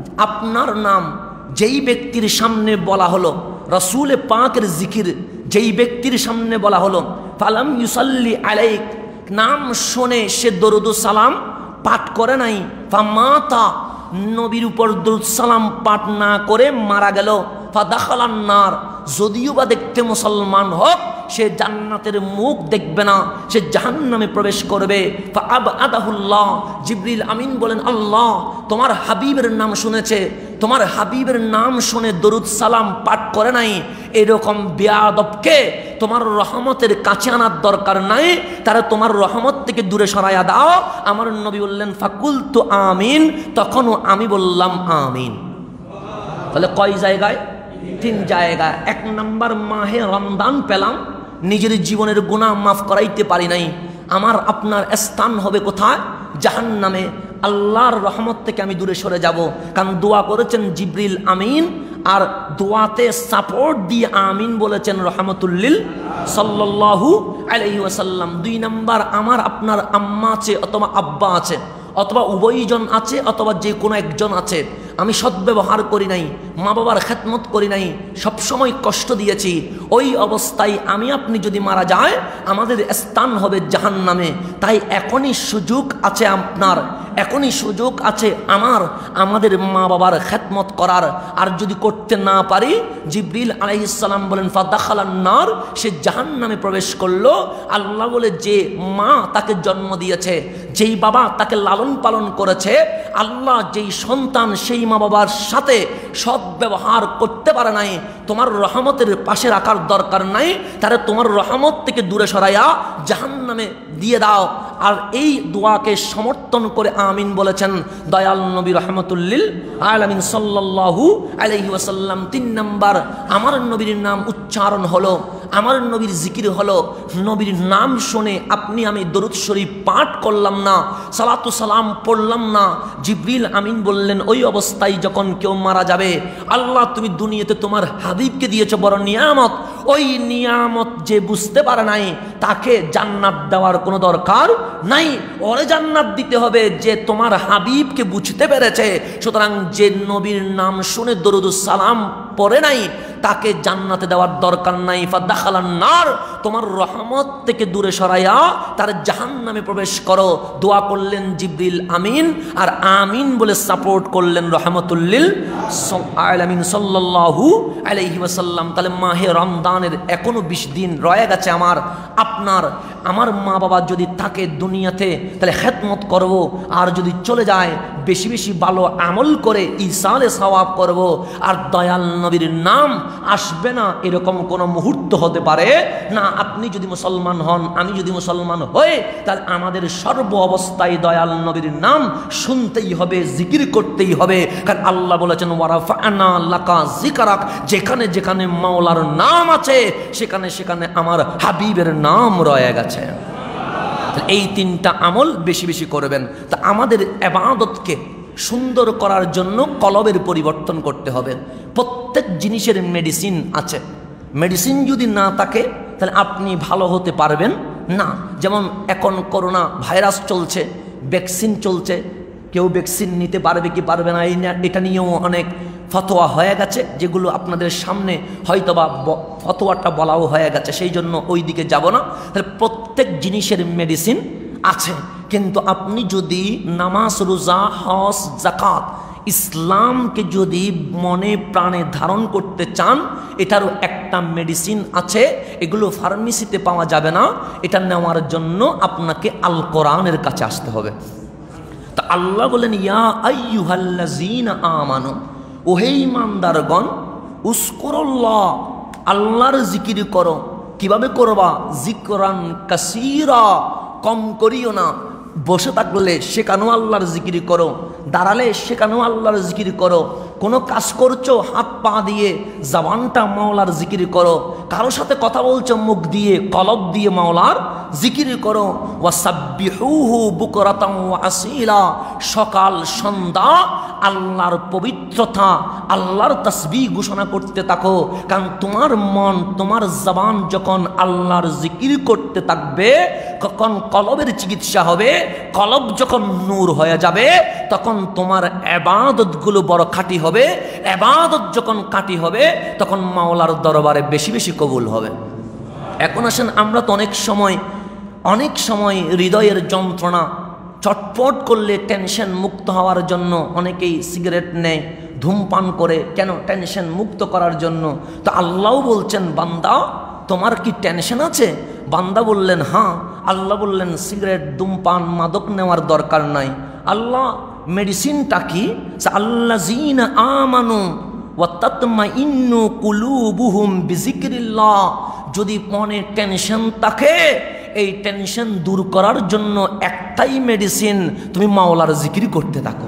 আপনার নাম যেই ব্যক্তির সামনে বলা হলো, রাসূল পাকের জিকির যেই ব্যক্তির সামনে বলা হলো, ফালাম ইউসাল্লি আলাইক, নাম শুনে সে দরুদ সালাম পাঠ করে নাই, ফামাতা, নবীর উপর দরুদ সালাম পাঠ না করে মারা গেল, ফাদাখালান নার, যদিও বা দেখতে মুসলমান হোক, সে জান্নাতের মুখ দেখবে না, সে জাহান্নামে প্রবেশ করবে। ফাআবাদাহুল্লাহ, জিবরিল আমিন বলেন, আল্লাহ তোমার হাবিবের নাম শুনেছে, তোমার হাবিবের নাম শুনে দরুদ সালাম পাঠ করে নাই, এরকম বেয়াদবকে তোমার রহমতের কাছে আনার দরকার নাই, তারা তোমার রহমত থেকে দূরে সরাইয়া দাও। আমার নবী বললেন, ফাকুলতু আমিন, তখনও আমি বললাম আমিন। তাহলে কয় জায়গায়? 3 জায়গায়। 1 নম্বর মাহে রমজান পেলাম, নিজের জীবনের গুনাহ মাফ করাইতে পারি নাই, আমার আপনার স্থান হবে কোথায়? জাহান্নামে। আল্লাহর রহমত থেকে আমি দূরে সরে যাব, কারণ দোয়া করেছেন জিবরিল আমিন, আর দোয়াতে সাপোর্ট দিয়ে আমিন বলেছেন রহমতুল্লিল সাল্লাল্লাহু আলাইহি ওয়াসাল্লাম। 2 নম্বর, আমার আপনার আম্মা আছে অথবা আব্বা আছে, অথবা উভয়জন আছে, অথবা যে কোনো একজন আছে, আমি সদ্ব্যবহার করি নাই, মা বাবার খেদমত করি নাই, সবসময় কষ্ট দিয়েছি, ওই অবস্থায় আমি আপনি যদি মারা যায়, আমাদের স্থান হবে জাহান্নামে। তাই এখনই সুযোগ আছে আপনার, এখনই সুযোগ আছে আমাদের মা বাবার খেদমত করার। আর যদি করতে না পারি, জিবরিল আলাইহিস সালাম বলেন, ফাদাখালান নার, সে জাহান্নামে প্রবেশ করলো। আল্লাহ বলে, যে মা তাকে জন্ম দিয়েছে, যেই বাবা তাকে লালন পালন করেছে, আল্লাহ যেই সন্তান সেই মা বাবার সাথে সদ্ব্যবহার করতে পারে নাই, তোমার রহমতের পাশে রাখার দরকার নাই, তারা তোমার রহমত থেকে দূরে সরাইয়া জাহান্নামে দিয়ে দাও। আর এই দোয়াকে সমর্থন করে আমিন বলেছেন দয়াল নবী রহমতুল্লিল আলামিন সাল্লাল্লাহু আলাইহি ওয়াসাল্লাম। 3 নম্বর, আমার নবীর নাম উচ্চারণ হলো, আমার নবীর জিকির হলো, নবীর নাম শুনে আপনি আমি দরুদ শরীফ পাঠ করলাম না, সালাতু সালাম পড়লাম না, জিবরিল আমিন বললেন, ওই অবস্থায় যখন কেউ মারা যাবে, আল্লাহ তুমি দুনিয়াতে তোমার হাবিবকে দিয়েছ বড় নিয়ামত, ওই নিয়ামত যে বুঝতে পারে নাই, তাকে জান্নাত দেওয়ার কোনো দরকার নাই, ওরে জান্নাত দিতে হবে যে তোমার হাবিবকে বুঝতে পেরেছে। সুতরাং যে নবীর নাম শুনে দরুদ সালাম পড়ে নাই, তাকে জান্নাতে দেওয়ার দরকার নাই। ফাদাখালান নার, তোমার রহমত থেকে দূরে সরাইয়া তার জাহান্নামে প্রবেশ করো। দোয়া করলেন জিবরিল আমিন, আর আমিন বলে সাপোর্ট করলেন রহমতুল লিল আলামিন সাল্লাল্লাহু আলাইহি ওয়াসাল্লাম। তাহলে মাহে রমজানের এখনো 20 দিন রয়ে গেছে আমার মা বাবা যদি থাকে দুনিয়াতে তাহলে খেদমত করব, আর যদি চলে যায় বেশি বেশি ভালো আমল করে ইসালে সওয়াব করব। আর দয়াল নবীর নাম আসবে না এরকম কোনো মুহূর্ত হতে পারে না। আপনি যদি মুসলমান হন, আমি যদি মুসলমান হই, তাহলে আমাদের সর্ব অবস্থায় দয়াল নবীর নাম শুনতেই হবে, জিকির করতেই হবে। কারণ আল্লাহ বলেছেন ওয়ারাফা'না লাকা যিকরাক, যেখানে যেখানে মাওলার নাম আছে সেখানে সেখানে আমার হাবিবের নাম রয়ে গেছে। এই 3টা আমল বেশি বেশি করবেন। তা আমাদের ইবাদতকে সুন্দর করার জন্য কলবের পরিবর্তন করতে হবে। প্রত্যেক জিনিসের মেডিসিন আছে, মেডিসিন যদি না থাকে তাহলে আপনি ভালো হতে পারবেন না। যেমন এখন করোনা ভাইরাস চলছে, ভ্যাকসিন চলছে, কেউ ভ্যাকসিন নিতে পারবে কি পারবে না এটা নিয়েও অনেক ফতোয়া হয়ে গেছে, যেগুলো আপনাদের সামনে হয়তোবা ফতোয়াটা বলাও হয়ে গেছে, সেই জন্য ওই দিকে যাব না। তাহলে প্রত্যেক জিনিসের মেডিসিন আছে, কিন্তু আপনি যদি নামাজ, রোজা, হজ, যাকাত, ইসলামকে যদি মনে প্রাণে ধারণ করতে চান, এটারও একটা মেডিসিন আছে। এগুলো ফার্মেসিতে পাওয়া যাবে না। এটা নেওয়ার জন্য আপনাকে আল কোরআনের কাছে আসতে হবে। তা আল্লাহ বলেন ইয়া আইয়ুহাল্লাযীনা আমানু, ওহে ঈমানদারগণ, উযকুরুল্লাহ, আল্লাহর জিকির করো। কিভাবে করবা? যিকরান কাসীরা, কম করিও না। বসে থাকলে সেখানেও আল্লাহর জিকির করো, দাঁড়ালে সেখানেও আল্লাহর জিকির করো। কোনো কাজ করছো হাত পা দিয়ে, জবানটা মাওলার জিকির করো। কারোর সাথে কথা বলছো মুখ দিয়ে, কলব দিয়ে মাওলার জিকির করো। ওয়াসাব্বিহুহু বুকরাতান ওয়া আসীলা, সকাল সন্ধ্যা আল্লাহর পবিত্রতা, আল্লাহর তাসবিহ ঘোষণা করতে থাকো। কারণ তোমার মন, তোমার জবান যখন আল্লাহর জিকির করতে থাকবে, তখন কলবের চিকিৎসা হবে। কলব যখন নূর হয়ে যাবে, তখন তোমার ইবাদতগুলো বড় খাঁটি হবে। ইবাদত যখন খাঁটি হবে, তখন মাওলার দরবারে বেশি বেশি কবুল হবে। এখন আসেন, আমরা তো অনেক সময় হৃদয়ের যন্ত্রণা, চটপট করলে টেনশন মুক্ত হওয়ার জন্য অনেকেই সিগারেট নেয়, ধূমপান করে। কেন? টেনশন মুক্ত করার জন্য। তো আল্লাহ বলছেন, বান্দা তোমার কি টেনশন আছে? বান্দা বললেন হ্যাঁ। আল্লাহ বললেন সিগারেট, ধূমপান, মাদক নেওয়ার দরকার নাই। আল্লাহ মেডিসিনটা কি? আল্লাযীনা আমানু ওয়া তাতমাইন্নু কুলুবুহুম বিযিকরিল্লাহ। যদি মনে টেনশন থাকে, এই টেনশন দূর করার জন্য একটাই মেডিসিন, তুমি মাওলার জিকির করতে থাকো,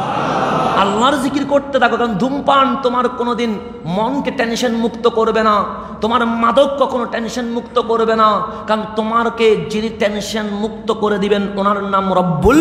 আল্লাহর জিকির করতে থাকো। কারণ ধূমপান তোমার কোনোদিন মনকে টেনশন মুক্ত করবে না, তোমার মাদক কখনো টেনশন মুক্ত করবে না। কারণ তোমারকে যিনি টেনশন মুক্ত করে দিবেন ওনার নাম রব্বুল।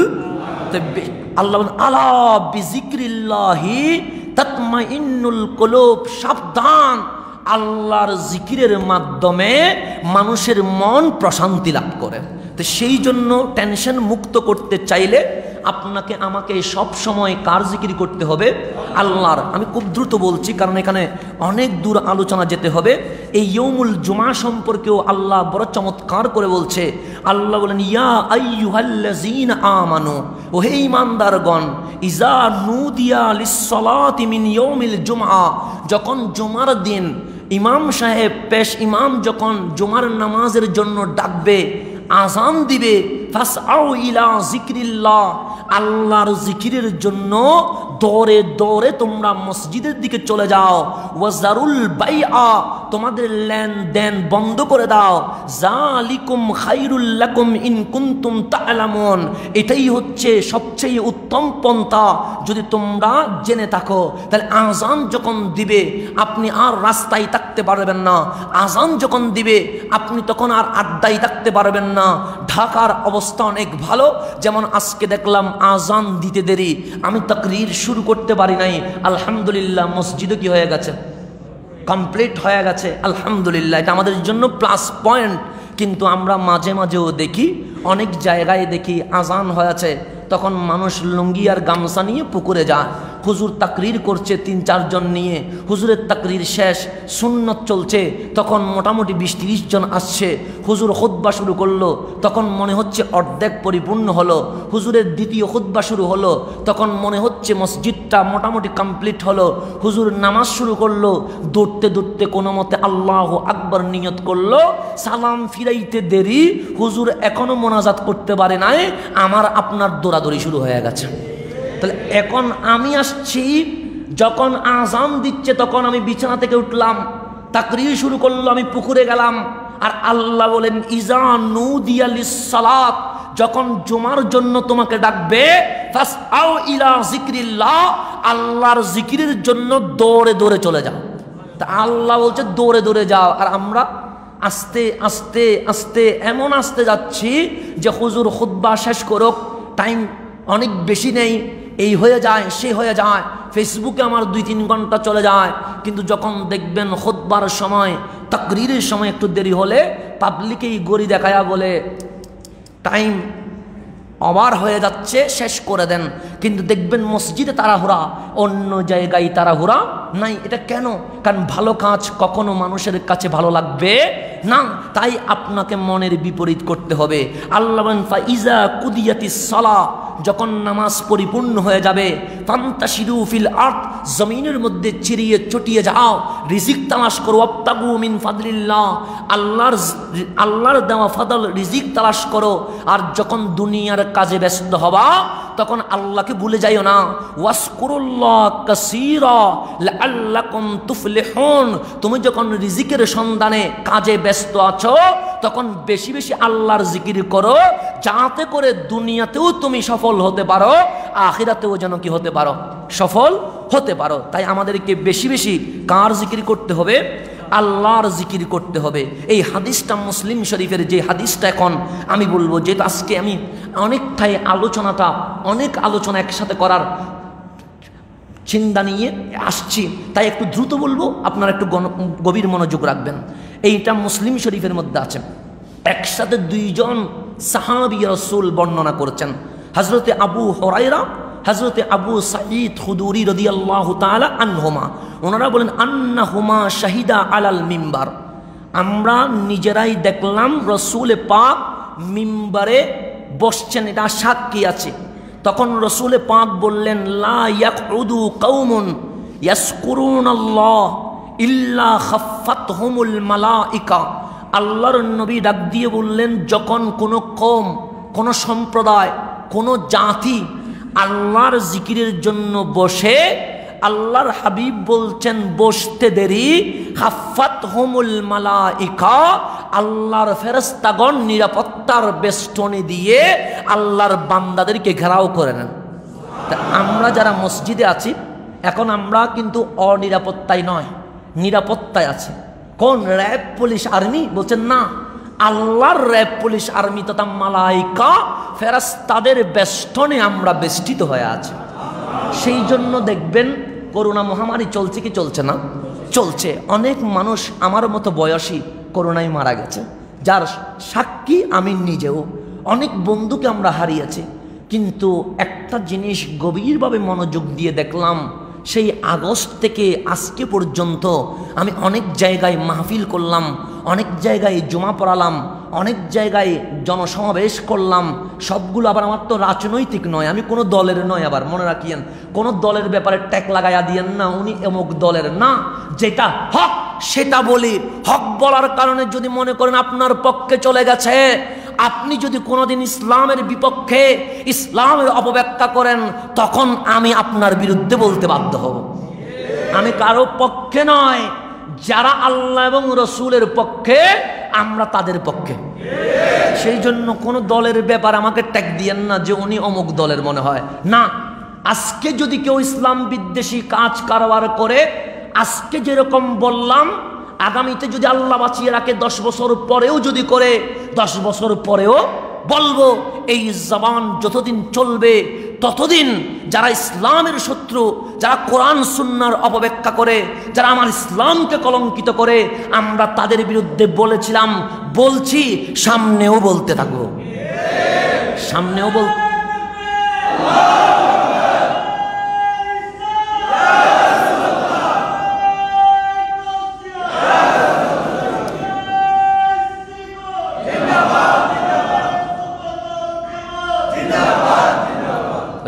আল্লাহ আলা বিযিকরিল্লাহি তাতমাইন্নুল কুলুব, সাবধান, আল্লাহর জিকিরের মাধ্যমে মানুষের মন প্রশান্তি লাভ করে। তো সেই জন্য টেনশন মুক্ত করতে চাইলে আপনাকে আমাকে সব সময় কার জিকির করতে হবে? আল্লাহর। আমি খুব দ্রুত বলছি কারণ এখানে অনেক দূর আলোচনা যেতে হবে। এই ইয়াউমুল জুমা সম্পর্কেও আল্লাহ বড় চমৎকার করে বলছে। আল্লাহ বলেন ইয়া আইয়ুহাল্লাযীনা আমানু, ওহে ঈমানদারগণ, ইজা নুদিয়া লিস-সালাতি মিন ইয়াউমিল জুমআ, যখন জুমার দিন ইমাম সাহেব ইমাম যখন জুমার নামাজের জন্য ডাকবে, আযান দিবে, ফাসআউ ইলা যিকরিল্লাহ, আল্লাহর জিকিরের জন্য দৌড়ে দৌড়ে তোমরা মসজিদের দিকে চলে যাও। ওয়াজারুল বাইআ, তোমাদের লেনদেন বন্ধ করে দাও। যালিকুম খায়রুল লাকুম ইন কুনতুম তা'লামুন, এটাই হচ্ছে সবচেয়ে উত্তম পন্থা যদি তোমরা জেনে থাকো। তাহলে আযান যখন দিবে আপনি আর রাস্তায় থাকতে পারবেন না। আযান যখন দিবে আপনি তখন আর আড্ডায় থাকতে পারবেন না। ঢাকার অবস্থা অনেক ভালো, যেমন আজকে দেখলাম আযান দিতে দেরি, আমি তাকরীর শুরু করতে পারি নাই। আলহামদুলিল্লাহ মসজিদও কি হয়ে গেছে, কমপ্লিট হয়ে গেছে। আলহামদুলিল্লাহ, এটা আমাদের জন্য প্লাস পয়েন্ট। কিন্তু আমরা মাঝে মাঝেও দেখি, অনেক জায়গায় দেখি আযান হয়েছে, তখন মানুষ লুঙ্গি আর গামছা নিয়ে পুকুরে যায়। হুজুর তাকরির করছে ৩-৪ জন নিয়ে, হুজুরের তাকরির শেষ, সুন্নত চলছে, তখন মোটামুটি ২০-৩০ জন আসছে। হুজুর খুতবা শুরু করলো, তখন মনে হচ্ছে অর্ধেক পরিপূর্ণ হলো। হুজুরের দ্বিতীয় খুতবা শুরু হলো, তখন মনে হচ্ছে মসজিদটা মোটামুটি কমপ্লিট হলো। হুজুর নামাজ শুরু করলো, দৌড়তে দৌড়তে কোনো মতে আল্লাহু আকবার নিয়ত করলো, সালাম ফিরাইতে দেরি, হুজুর এখনো মোনাজাত করতে পারে নাই, আমার আপনার দৌড়াদৌড়ি শুরু হয়ে গেছে। তাহলে এখন আমি আসছি, যখন আজান দিচ্ছে তখন আমি বিছানা থেকে উঠলাম, তাকরীর শুরু করলো, আমি পুকুরে গেলাম। আর আল্লাহ বলেন ইজা নুদিয়া লিসসালাত, যখন জুমার জন্য তোমাকে ডাকবে, ফাসআউ ইলা যিকরিল্লাহ, আল্লাহর জিকিরের জন্য দৌড়ে দৌড়ে চলে যাও। তা আল্লাহ বলছে দৌড়ে দৌড়ে যাও, আর আমরা আস্তে আস্তে আস্তে এমন আসতে যাচ্ছি যে হুজুর খুতবা শেষ করুক, টাইম অনেক বেশি নেই, এই হয়ে যায় সে হয়ে যায়, ফেসবুকে আমার 2-3 ঘন্টা চলে যায়। কিন্তু যখন দেখবেন খুতবার সময়, তাকরীরের সময় একটু দেরি হলে পাবলিকেই গড়ি দেখায়া বলে টাইম ওভার হয়ে যাচ্ছে, শেষ করে দেন। কিন্তু দেখবেন মসজিদে তাড়াহুড়া, অন্য জায়গায় তাড়াহুড়া নাই। এটা কেন? কারণ ভালো কাজ কখনো মানুষের কাছে ভালো লাগবে না, তাই আপনাকে মনের বিপরীত করতে হবে। আল্লাহ বলেন ফাইজা কুদিয়াতিস সালাহ, যখন নামাজ পরিপূর্ণ হয়ে যাবে, ফান্তাশিরু ফিল আরদ, জমিনের মধ্যে চিরিয়ে চটিয়ে যাও, রিজিক তালাশ করো, ওয়াবতাগু মিন ফাদলিল্লাহ, আল্লাহর দেওয়া ফাদল রিজিক তালাশ করো। আর যখন দুনিয়ার কাজে ব্যস্ত হবা তখন আল্লাহকে ভুলে যাইও না। ওয়াসকুরুল্লাহ কাসীরা লাআল্লাকুম তুফলিহুন, তুমি যখন রিজিকের সন্ধানে কাজে ব্যস্ত আছো তখন বেশি বেশি আল্লাহর জিকির করো, যাতে করে দুনিয়াতেও তুমি সফল হতে পারো, আখিরাতেও যেন কি হতে পারো, সফল হতে পারো। তাই আমাদেরকে বেশি বেশি কার জিকির করতে হবে? আল্লাহর জিকির করতে হবে। এই হাদিসটা মুসলিম শরীফের যে হাদিসটা এখন আমি বলবো, যেটা আজকে আমি অনেকটাই অনেক আলোচনা একসাথে করার চিন্তা নিয়ে আসছি, তাই একটু দ্রুত বলবো, আপনারা একটু গভীর মনোযোগ রাখবেন। এইটা মুসলিম শরীফের মধ্যে আছে। একসাথে 2 জন সাহাবী রাসূল বর্ণনা করেছেন, হযরতে আবু হুরায়রা, হযরতে আবু সাঈদ খুদরি রাদিয়াল্লাহু তাআলা আনহুমা। ওনারা বলেন আন্নাহুমা শাহিদা আলাল মিম্বার, আমরা নিজেরাই দেখলাম রাসূল পাক মিম্বারে বসছেন, এটা সাক্ষী আছে। তখন রাসূল পাক বললেন লা ইয়াকউদু কওমুন ইয়াসকুরুনাল্লাহ ইল্লা খাফফাতহুমুল মালাইকা। আল্লাহর নবী ডাক দিয়ে বললেন, যখন কোনো কওম, কোনো সম্প্রদায়, কোনো জাতি আল্লাহর জিকিরের জন্য বসে, আল্লাহর হাবিব বলছেন বসতে দেরি, খাফফাতহুমুল মালাইকা, আল্লাহর ফেরেশতাগণ নিরাপত্তার বেষ্টনী দিয়ে আল্লাহর বান্দাদেরকে ঘেরাও করে নেন। তা আমরা যারা মসজিদে আছি এখন আমরা কিন্তু অনিরাপত্তায় নয়, নিরাপত্তায় আছে। কোন র্যাব, পুলিশ, আর্মি? বলছেন না, আল্লাহর র্যাব, পুলিশ, আর্মি তথা মালাইকা ফেরেশতাদের বেষ্টনে আমরা বেষ্টিত হয়ে আছি। সেই জন্য দেখবেন করোনা মহামারী চলছে কি চলছে না? চলছে। অনেক মানুষ আমার মতো বয়সী করোনায় মারা গেছে, যার সাক্ষী আমি নিজেও। অনেক বন্ধুকে আমরা হারিয়েছি। কিন্তু একটা জিনিস গভীরভাবে মনোযোগ দিয়ে দেখলাম, সেই আগস্ট থেকে আজকে পর্যন্ত আমি অনেক জায়গায় মাহফিল করলাম, অনেক জায়গায় জমা পড়ালাম, অনেক জায়গায় জনসমাবেশ করলাম। সবগুলো আবার আমার তো রাজনৈতিক নয়, আমি কোনো দলের নয়। আবার মনে রাখিয়েন, কোনো দলের ব্যাপারে ট্যাগ লাগাইয়া দিয়েন না উনি অমুক দলের না। যেটা হক সেটা বলি। হক বলার কারণে যদি মনে করেন আপনার পক্ষে চলে গেছে, আপনি যদি কোনোদিন ইসলামের বিপক্ষে, ইসলামের অপব্যাখ্যা করেন, তখন আমি আপনার বিরুদ্ধে বলতে বাধ্য হব। আমি কারো পক্ষে নয়, যারা আল্লাহ এবং রসুলের পক্ষে আমরা তাদের পক্ষে। সেই জন্য কোনো দলের ব্যাপার আমাকে ট্যাগ দিয়েন না যে উনি অমুক দলের মনে হয় না। আজকে যদি কেউ ইসলাম বিদ্বেষী কাজ কারবার করে, আজকে যেরকম বললাম, আগামীতে যদি আল্লাহ বাঁচিয়ে রাখে 10 বছর পরেও যদি করে, 10 বছর পরেও বলবো। এই জবান যতদিন চলবে ততদিন যারা ইসলামের শত্রু, যারা কোরআন সুন্নাহর অপব্যাখ্যা করে, যারা আমার ইসলামকে কলঙ্কিত করে, আমরা তাদের বিরুদ্ধে বলেছিলাম, বলছি, সামনেও বলতে থাকবো, সামনেও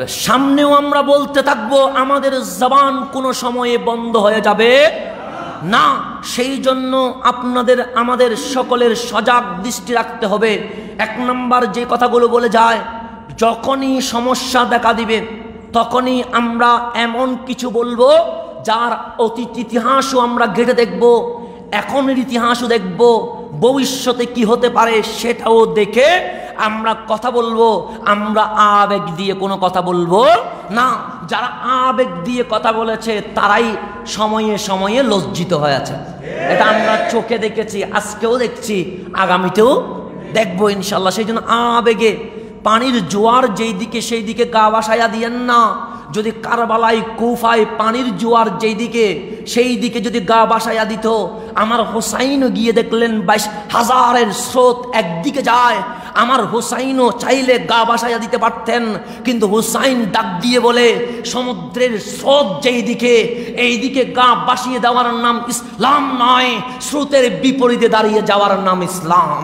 সামনেও আমরা বলতে থাকবো, আমাদের জবান কোনো সময়ে বন্ধ হয়ে যাবে না। সেই জন্য আপনাদের আমাদের সকলের সজাগ দৃষ্টি রাখতে হবে। 1 নম্বর যে কথাগুলো বলে যায়, যখনই সমস্যা দেখা দিবে তখনই আমরা এমন কিছু বলবো যার অতীত ইতিহাসও আমরা ঘেটে দেখব, এখনের ইতিহাসও দেখব, ভবিষ্যতে কি হতে পারে সেটাও দেখে আমরা কথা বলবো। আমরা আবেগ দিয়ে কোনো কথা বলবো না। যারা আবেগ দিয়ে কথা বলেছে তারাই সময়ে সময়ে লজ্জিত হয়েছে। এটা আমরা চোখে দেখেছি, আজকেও দেখছি, আগামীতেও দেখবো ইনশাল্লাহ। সেই জন্য আবেগে পানির জোয়ার যেই দিকে সেই দিকে গা ভাসাইয়া দিয়েন না। যদি কারবালায় কুফায় পানির জোয়ার যেই দিকে সেই দিকে যদি গা ভাসাইয়া দিত, আমার হোসাইনও গিয়ে দেখলেন 22,000-এর স্রোত একদিকে যায়, আমার হোসাইনও চাইলে গা ভাসাইয়া দিতে পারতেন, কিন্তু হোসাইন ডাক দিয়ে বলে, সমুদ্রের স্রোত যেই দিকে এই দিকে গা ভাসিয়ে দেওয়ার নাম ইসলাম নয়, স্রোতের বিপরীতে দাঁড়িয়ে যাওয়ার নাম ইসলাম।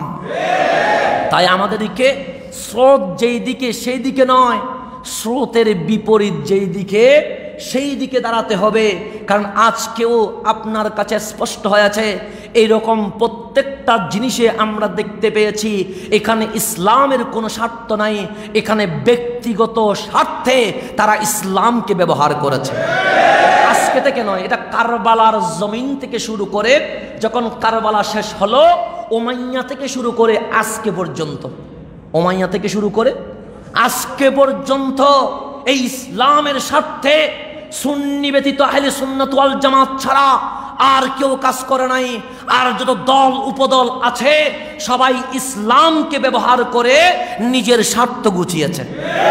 তাই আমাদেরকে স্রোত যেই দিকে সেই দিকে নয়, স্রোতের বিপরীত যেই দিকে সেই দিকে দাঁড়াতে হবে। কারণ আজকেও আপনার কাছে স্পষ্ট হয়েছে, এইরকম প্রত্যেকটা জিনিসে আমরা দেখতে পেয়েছি এখানে ইসলামের কোনো স্বার্থ নাই, এখানে ব্যক্তিগত স্বার্থে তারা ইসলামকে ব্যবহার করেছে। আজকে থেকে নয়, এটা কারবালার জমিন থেকে শুরু করে, যখন কারবালা শেষ হলো, উমাইয়া থেকে শুরু করে আজকে পর্যন্ত, উমাইয়া থেকে শুরু করে আজকে পর্যন্ত এই ইসলামের স্বার্থে সুন্নি ব্যতীত আহলে সুন্নাত ওয়াল জামাত ছাড়া আর কেউ কাজ করে নাই। আর যত দল উপদল আছে সবাই ইসলামকে ব্যবহার করে নিজের স্বার্থ গুছিয়েছে।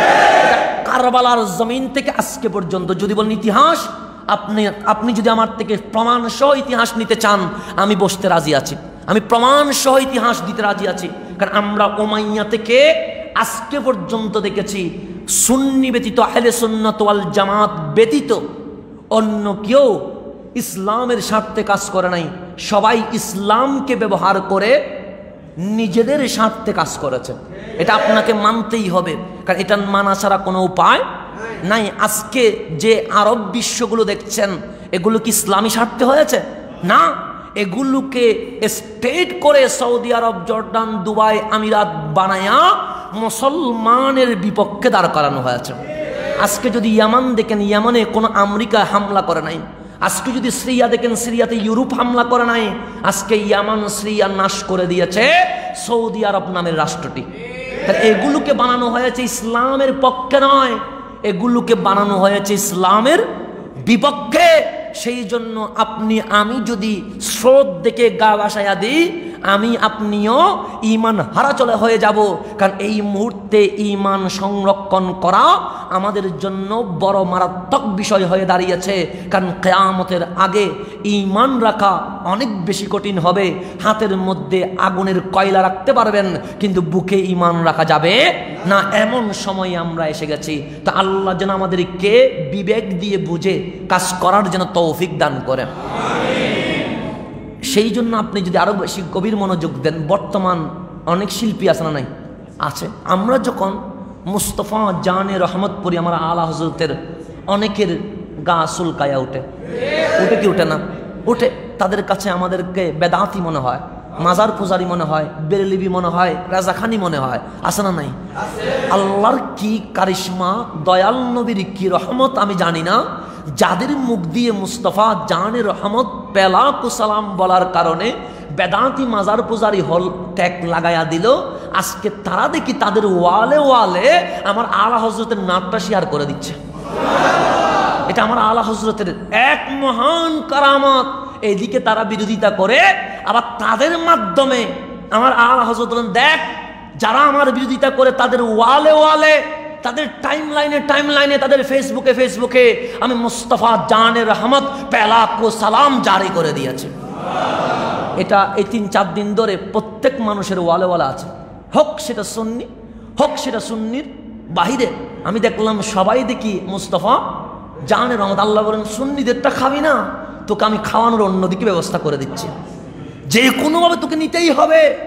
কারবালার জমিন থেকে আজকে পর্যন্ত যদি বলেন ইতিহাস, আপনি যদি আমার থেকে প্রমাণ সহ ইতিহাস নিতে চান, আমি বসতে রাজি আছি, আমি প্রমাণ সহ ইতিহাস দিতে রাজি আছি। কারণ আমরা উমাইয়া থেকে আজকে পর্যন্ত দেখেছি সুন্নি ব্যতীত আহলে সুন্নাত ওয়াল জামাত ব্যতীত অন্য কেউ ইসলামের স্বার্থে কাজ করে নাই। সবাই ইসলামকে ব্যবহার করে নিজেদের স্বার্থে কাজ করেছে। এটা আপনাকে মানতেই হবে, কারণ এটা মানা ছাড়া কোনো উপায় নাই। আজকে যে আরব বিশ্বগুলো দেখছেন, এগুলো কি ইসলামী স্বার্থে হয়েছে? না, এগুলোকে স্টেট করে সৌদি আরব, জর্ডান, দুবাই, আমিরাত বানায়া মুসলমানের বিপক্ষে দাঁড় করানো হয়েছে। আজকে যদি ইয়ামান দেখেন, ইয়ামানে কোনো আমেরিকা হামলা করে নাই। আজকে যদি সিরিয়া দেখেন, সিরিয়াতে ইউরোপ হামলা করে নাই। আজকে ইয়ামান সিরিয়া নাশ করে দিয়েছে সৌদি আরব নামের রাষ্ট্রটি। তাহলে এগুলোকে বানানো হয়েছে ইসলামের পক্ষে নয়, এগুলোকে বানানো হয়েছে ইসলামের বিপক্ষে। সেই জন্য আপনি আমি যদি স্রোত দেখে গা ভাসাইয়া দিই, আমি আপনিও ঈমান হারা চলে হয়ে যাব। কারণ এই মুহূর্তে ঈমান সংরক্ষণ করা আমাদের জন্য বড় মারাত্মক বিষয় হয়ে দাঁড়িয়েছে। কারণ কিয়ামতের আগে ঈমান রাখা অনেক বেশি কঠিন হবে। হাতের মধ্যে আগুনের কয়লা রাখতে পারবেন, কিন্তু বুকে ঈমান রাখা যাবে না, এমন সময় আমরা এসে গেছি। তা আল্লাহ যেন আমাদেরকে বিবেক দিয়ে বুঝে কাজ করার যেন তৌফিক দান করেন। সেই জন্য আপনি যদি আরো বেশি গভীর মনোযোগ দেন, বর্তমান অনেক শিল্পী আছে না নাই? আছে। আমরা যখন মুস্তফা জানে রহমত পড়ি, আমার আলা হজরতের অনেকের গা চুলকায়া উঠে, উঠে কি উঠে না? উঠে। তাদের কাছে আমাদেরকে বেদাতি মনে হয়, মাজার পূজারি মনে হয়, বেরেলিবি মনে হয়, রাজাখানি মনে হয়, আছে না নাই? আল্লাহর কি কারিশমা, দয়াল নবীর কি রহমত আমি জানি না, যাদের মুখ দিয়ে মুস্তফা জানে রহমত পেলাকু সালাম বলার কারণে বেদাতি মাজার পূজারি হল ট্যাগ লাগাইয়া দিল। আজকে তারা দেখি তাদের ওয়ালে ওয়ালে আমার আলা হজরতের নামটা শেয়ার করে দিচ্ছে। এটা আমার আলা হজরতের এক মহান কারামত। এদিকে তারা বিরোধিতা করে, আবার তাদের মাধ্যমে আমার আলা হজরত বলেন, দেখ যারা আমার বিরোধিতা করে তাদের ওয়ালে ওয়ালে, তাদের টাইমলাইনে, তাদের ফেসবুকে আমি মুস্তফা জানে রহমত পেলাকু সালাম জারি করে দিয়েছে। এটা এই 3-4 দিন ধরে প্রত্যেক মানুষের ওয়ালে ওয়ালে আছে, হোক সেটা সুন্নি, হোক সেটা সুন্নির বাহিরে। আমি দেখলাম সবাই দেখি মুস্তফা জানে রহমত। আল্লাহ বলেন, সুন্নিদেরটা খাবি না, তোকে আমি খাওয়ানোর অন্যদিকে ব্যবস্থা করে দিচ্ছি, যে কোনোভাবে তোকে নিতেই হবে।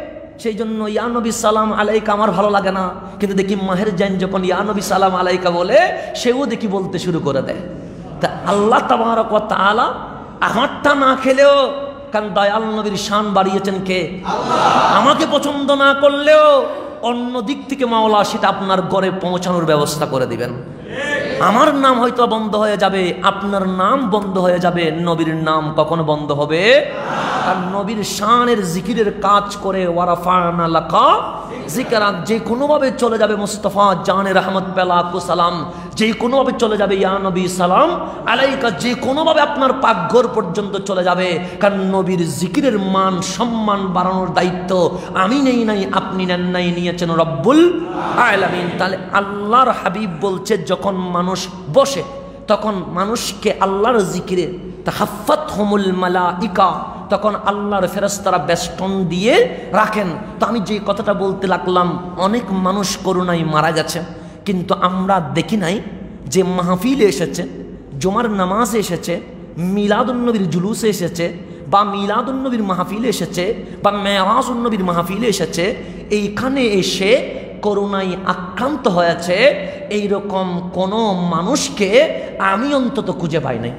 সেই জন্য ইয়া নবী সালাম আলাইকা আমার ভালো লাগে না, কিন্তু দেখি মাহের জান যখন ইয়া নবী সালাম আলাইকা বলে সেও দেখি বলতে শুরু করে দেয়। তা আল্লাহ তাবারক ওয়া তাআলা আমারটা না খেলেও, কারণ দয়াল নবীর শান বাড়িয়েছেন কে? আল্লাহ। আমাকে পছন্দ না করলেও অন্য দিক থেকে মাওলা সেটা আপনার ঘরে পৌঁছানোর ব্যবস্থা করে দিবেন। আমার নাম হয়তো বন্ধ হয়ে যাবে, আপনার নাম বন্ধ হয়ে যাবে, নবীর নাম কখনো বন্ধ হবে? আর নবীর শানের জিকিরের কাজ করে ওয়ারাফানা লাকা জিকরা, যে কোনোভাবে চলে যাবে মুস্তাফা জানে রহমত বেলাকু সালাম, যে কোনোভাবে চলে যাবে ইয়া নবী সালাম আলাইকা, যে কোনোভাবে আপনার পাকঘর পর্যন্ত চলে যাবে। কারণ নবীর জিকিরের মান সম্মান বাড়ানোর দায়িত্ব আমি নেই নাই, আপনি নেন নাই, নিয়েছেন রব্বুল আলামিন। তাহলে আল্লাহর হাবিব বলছে যখন মানুষ বসে তখন মানুষকে আল্লাহর জিকিরে তাহাফাতহুমুল মালাইকা, তখন আল্লাহর ফেরেশতারা বেষ্টন দিয়ে রাখেন। তো আমি যে কথাটা বলতে লাগলাম, অনেক মানুষ করোনায় মারা গেছে, কিন্তু আমরা দেখি নাই যে মাহফিলে এসেছে, জুমার নামাজে এসেছে, মিলাদুন্নবীর জুলুসে এসেছে, বা মিলাদুন্নবীর মাহফিলে এসেছে, বা মেরাজুন্নবীর মাহফিলে এসেছে, এইখানে এসে করোনায় আক্রান্ত হয়েছে এইরকম কোনো মানুষকে আমি অন্তত খুঁজে পাই নাই।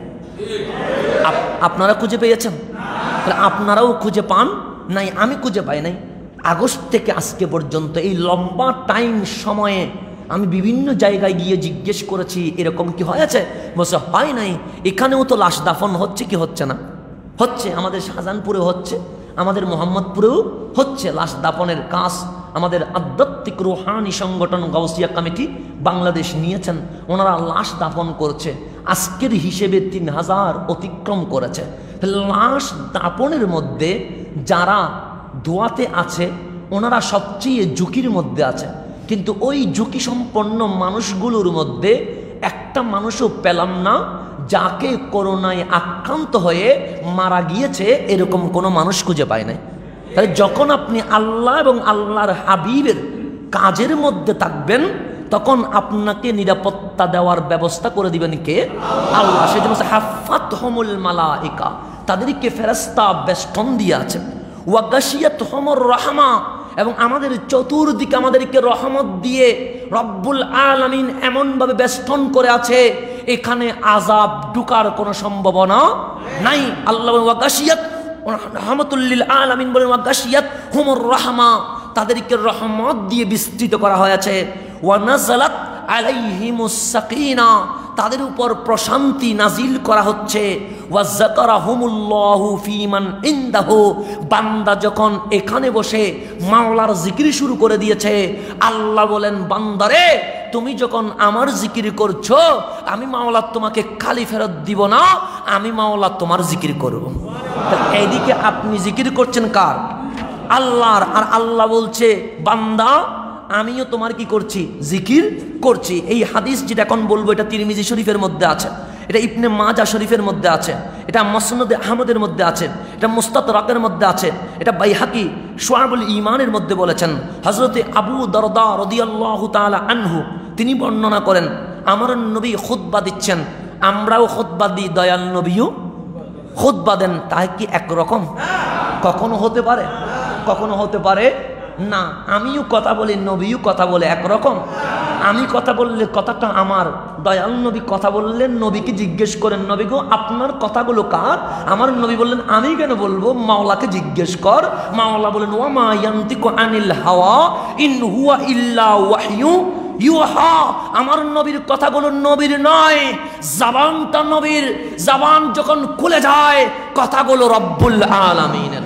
আপনারা খুঁজে পেয়েছেন? আপনারাও খুঁজে পান নাই? আমি খুঁজে পাই নাই। আগস্ট থেকে আজকে পর্যন্ত এই লম্বা টাইম সময়ে আমি বিভিন্ন জায়গায় গিয়ে জিজ্ঞেস করেছি এরকম কি হয়েছে, বলছে হয় নাই। এখানেও তো লাশ দাফন হচ্ছে কি হচ্ছে না? হচ্ছে। আমাদের শাহজাহানপুরে হচ্ছে, আমাদের মোহাম্মদপুরেও হচ্ছে লাশ দাফনের কাজ। আমাদের আধ্যাত্মিক রুহানি সংগঠন গাউসিয়া কমিটি বাংলাদেশ নিয়েছেন, ওনারা লাশ দাফন করছে। আজকের হিসেবে 3000 অতিক্রম করেছে। লাশ দাফনের মধ্যে যারা দোয়াতে আছে ওনারা সবচেয়ে ঝুঁকির মধ্যে আছে, কিন্তু ওই ঝুঁকি সম্পন্ন মানুষগুলোর মধ্যে একটা মানুষও পেলাম না যাকে করোনায় আক্রান্ত হয়ে মারা গিয়েছে, এরকম কোনো মানুষ খুঁজে পায় নাই। তাহলে যখন আপনি আল্লাহ এবং আল্লাহর হাবিবের কাজের মধ্যে থাকবেন তখন আপনাকে নিরাপত্তা দেওয়ার ব্যবস্থা করে দিবেন কে? আল্লাহ। সেই জন্য হাফাতহুমুল মালাইকা, তাদেরকে ফেরেশতা বেষ্টন দিয়ে আছে। ওয়া গাশিয়াতহুমুর রাহমা, এবং আমাদের চতুর্দিকে আমাদেরকে রহমত দিয়ে রব্বুল আলামিন এমনভাবে বেষ্টন করে আছে এখানে আযাব ঢুকার কোনো সম্ভাবনা নাই। আল্লাহ ওয়া গাশিয়াত রহমাতুল লিল আলামিন বলেন ওয়া গাশিয়াতহুমুর রাহমা, তাদেরকে রহমত দিয়ে বিস্তৃত করা হয়েছে। ওয়া নাযালাত আলাইহিমুস সাকিনা, তাদের উপর প্রশান্তি নাজিল করা হচ্ছে। ওয়া যাকারাহুমুল্লাহু ফীমান ইনদাহু, বান্দা যখন এখানে বসে মাওলার জিকির শুরু করে দিয়েছে, আল্লাহ বলেন বান্দারে তুমি যখন আমার জিকির করছো আমি মাওলা তোমাকে খালি ফেরত দিব না, আমি মাওলা তোমার জিকির করব। এইদিকে আপনি জিকির করছেন কার? আল্লাহর। আর আল্লাহ বলছে বান্দা আমিও তোমার কি করছি? জিকির করছি। এই হাদিস যেটা এখন বলবো এটা তিরমিজি শরীফের মধ্যে আছে, এটা ইবনে মাজাহ শরীফের মধ্যে আছে, এটা মুসনাদে আহমদের মধ্যে আছে, এটা মুস্তাদরাকের মধ্যে আছে, এটা বাইহাকি শুআবুল ঈমানের মধ্যে বলেছেন। হযরতে আবু দারদা রাদিয়াল্লাহু তাআলা আনহু তিনি বর্ণনা করেন আমার নবী খুতবা দিচ্ছেন, আমরাও খুতবা দিই, দয়াল নবীও খুতবা দেন। তাই কি একরকম? কখনো হতে পারে? কখনো হতে পারে না। আমিও কথা বলি, নবীও কথা বলে একরকম? আমি কথা বললে কথাটা আমার, দয়াল নবী কথা বললেন নবীকে জিজ্ঞেস করেন নবী গো আপনার কথাগুলো কার? আমার নবী বললেন আমি কেন বলবো, মাওলাকে জিজ্ঞেস কর। মাওলা বলেন ওয়া মা ইয়ান্তিকু আনিল হাওয়া ইন হুয়া ইল্লা ওয়াহয়ু ইউহা, আমার নবীর কথাগুলো নবীর নয়, জবানটা নবীর। জবান যখন খুলে যায় কথাগুলো রব্বুল আলামিনের।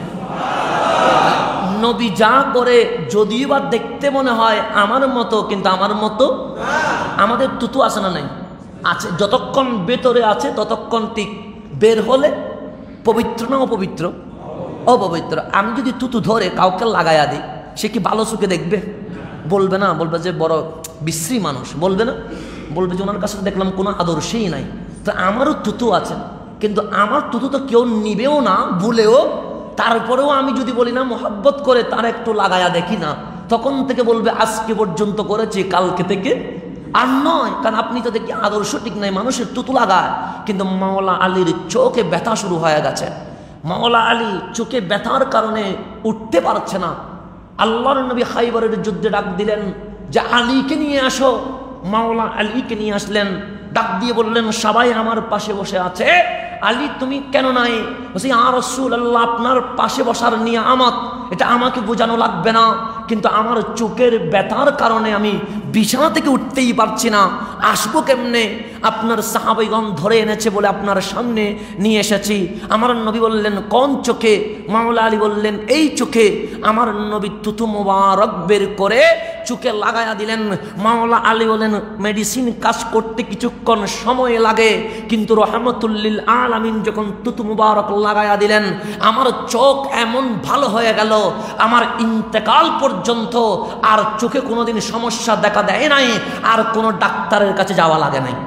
নবী যা করে যদিও বা দেখতে মনে হয় আমার মতো, কিন্তু আমার মতো। আমাদের তুতু আছে না? নাই আছে। যতক্ষণ ভেতরে আছে ততক্ষণ ঠিক, বের হলে পবিত্র না অপবিত্র? অপবিত্র। আমি যদি তুতু ধরে কাউকে লাগাইয়া দিই সে কি ভালো চোখে দেখবে? বলবে না, বলবে যে বড় বিশ্রী মানুষ, বলবে না? বলবে যে ওনার কাছে দেখলাম কোনো আদর্শই নাই। তো আমারও তুতু আছে, কিন্তু আমার তুতু তো কেউ নিবেও না ভুলেও। তারপরেও আমি যদি বলি না মোহাব্বত করে তার একটু লাগায়া দেখি না, তখন থেকে বলবে আজকে পর্যন্ত করেছি কালকে থেকে আর নয়। কারণ আপনি তো দেখি আদর্শ ঠিক নাই, মানুষের তুতু লাগায়। কিন্তু মাওলা আলীর চোখে ব্যথা শুরু হয়ে গেছে। মাওলা আলী চোখে ব্যথার কারণে উঠতে পারছে না। আল্লাহর নবী খাইবরের যুদ্ধে ডাক দিলেন যে আলীকে নিয়ে আসো। মাওলা আলীকে নিয়ে আসলেন, ডাক দিয়ে বললেন সবাই আমার পাশে বসে আছে, আলী তুমি কেন নাই? বলছি ইয়া রাসূলুল্লাহ, আপনার পাশে বসার নিয়ামত এটা আমাকে বোঝানো লাগবে না, কিন্তু আমার চোখের ব্যথার কারণে আমি বিছানা থেকে উঠতেই পারছি না, আসবো কেমনে? আপনার সাহাবাইগণ ধরে এনেছে বলে আপনার সামনে নিয়ে এসেছি। আমার নবী বললেন কোন চোখে? মাওলা আলী বললেন এই চোখে। আমার নবী থুতু মোবারক বের করে চোখে লাগায়া দিলেন। মাওলা আলী বলেন মেডিসিন কাজ করতে কিছুক্ষণ সময় লাগে, কিন্তু রহমতুল্লিল আলামিন যখন থুতু মোবারক লাগায়া দিলেন, আমার চোখ এমন ভালো হয়ে গেল, আমার ইন্তেকাল পর্যন্ত আর চোখে কোনোদিন সমস্যা দেখা দেয় নাই, আর কোনো ডাক্তারের কাছে যাওয়া লাগে নাই।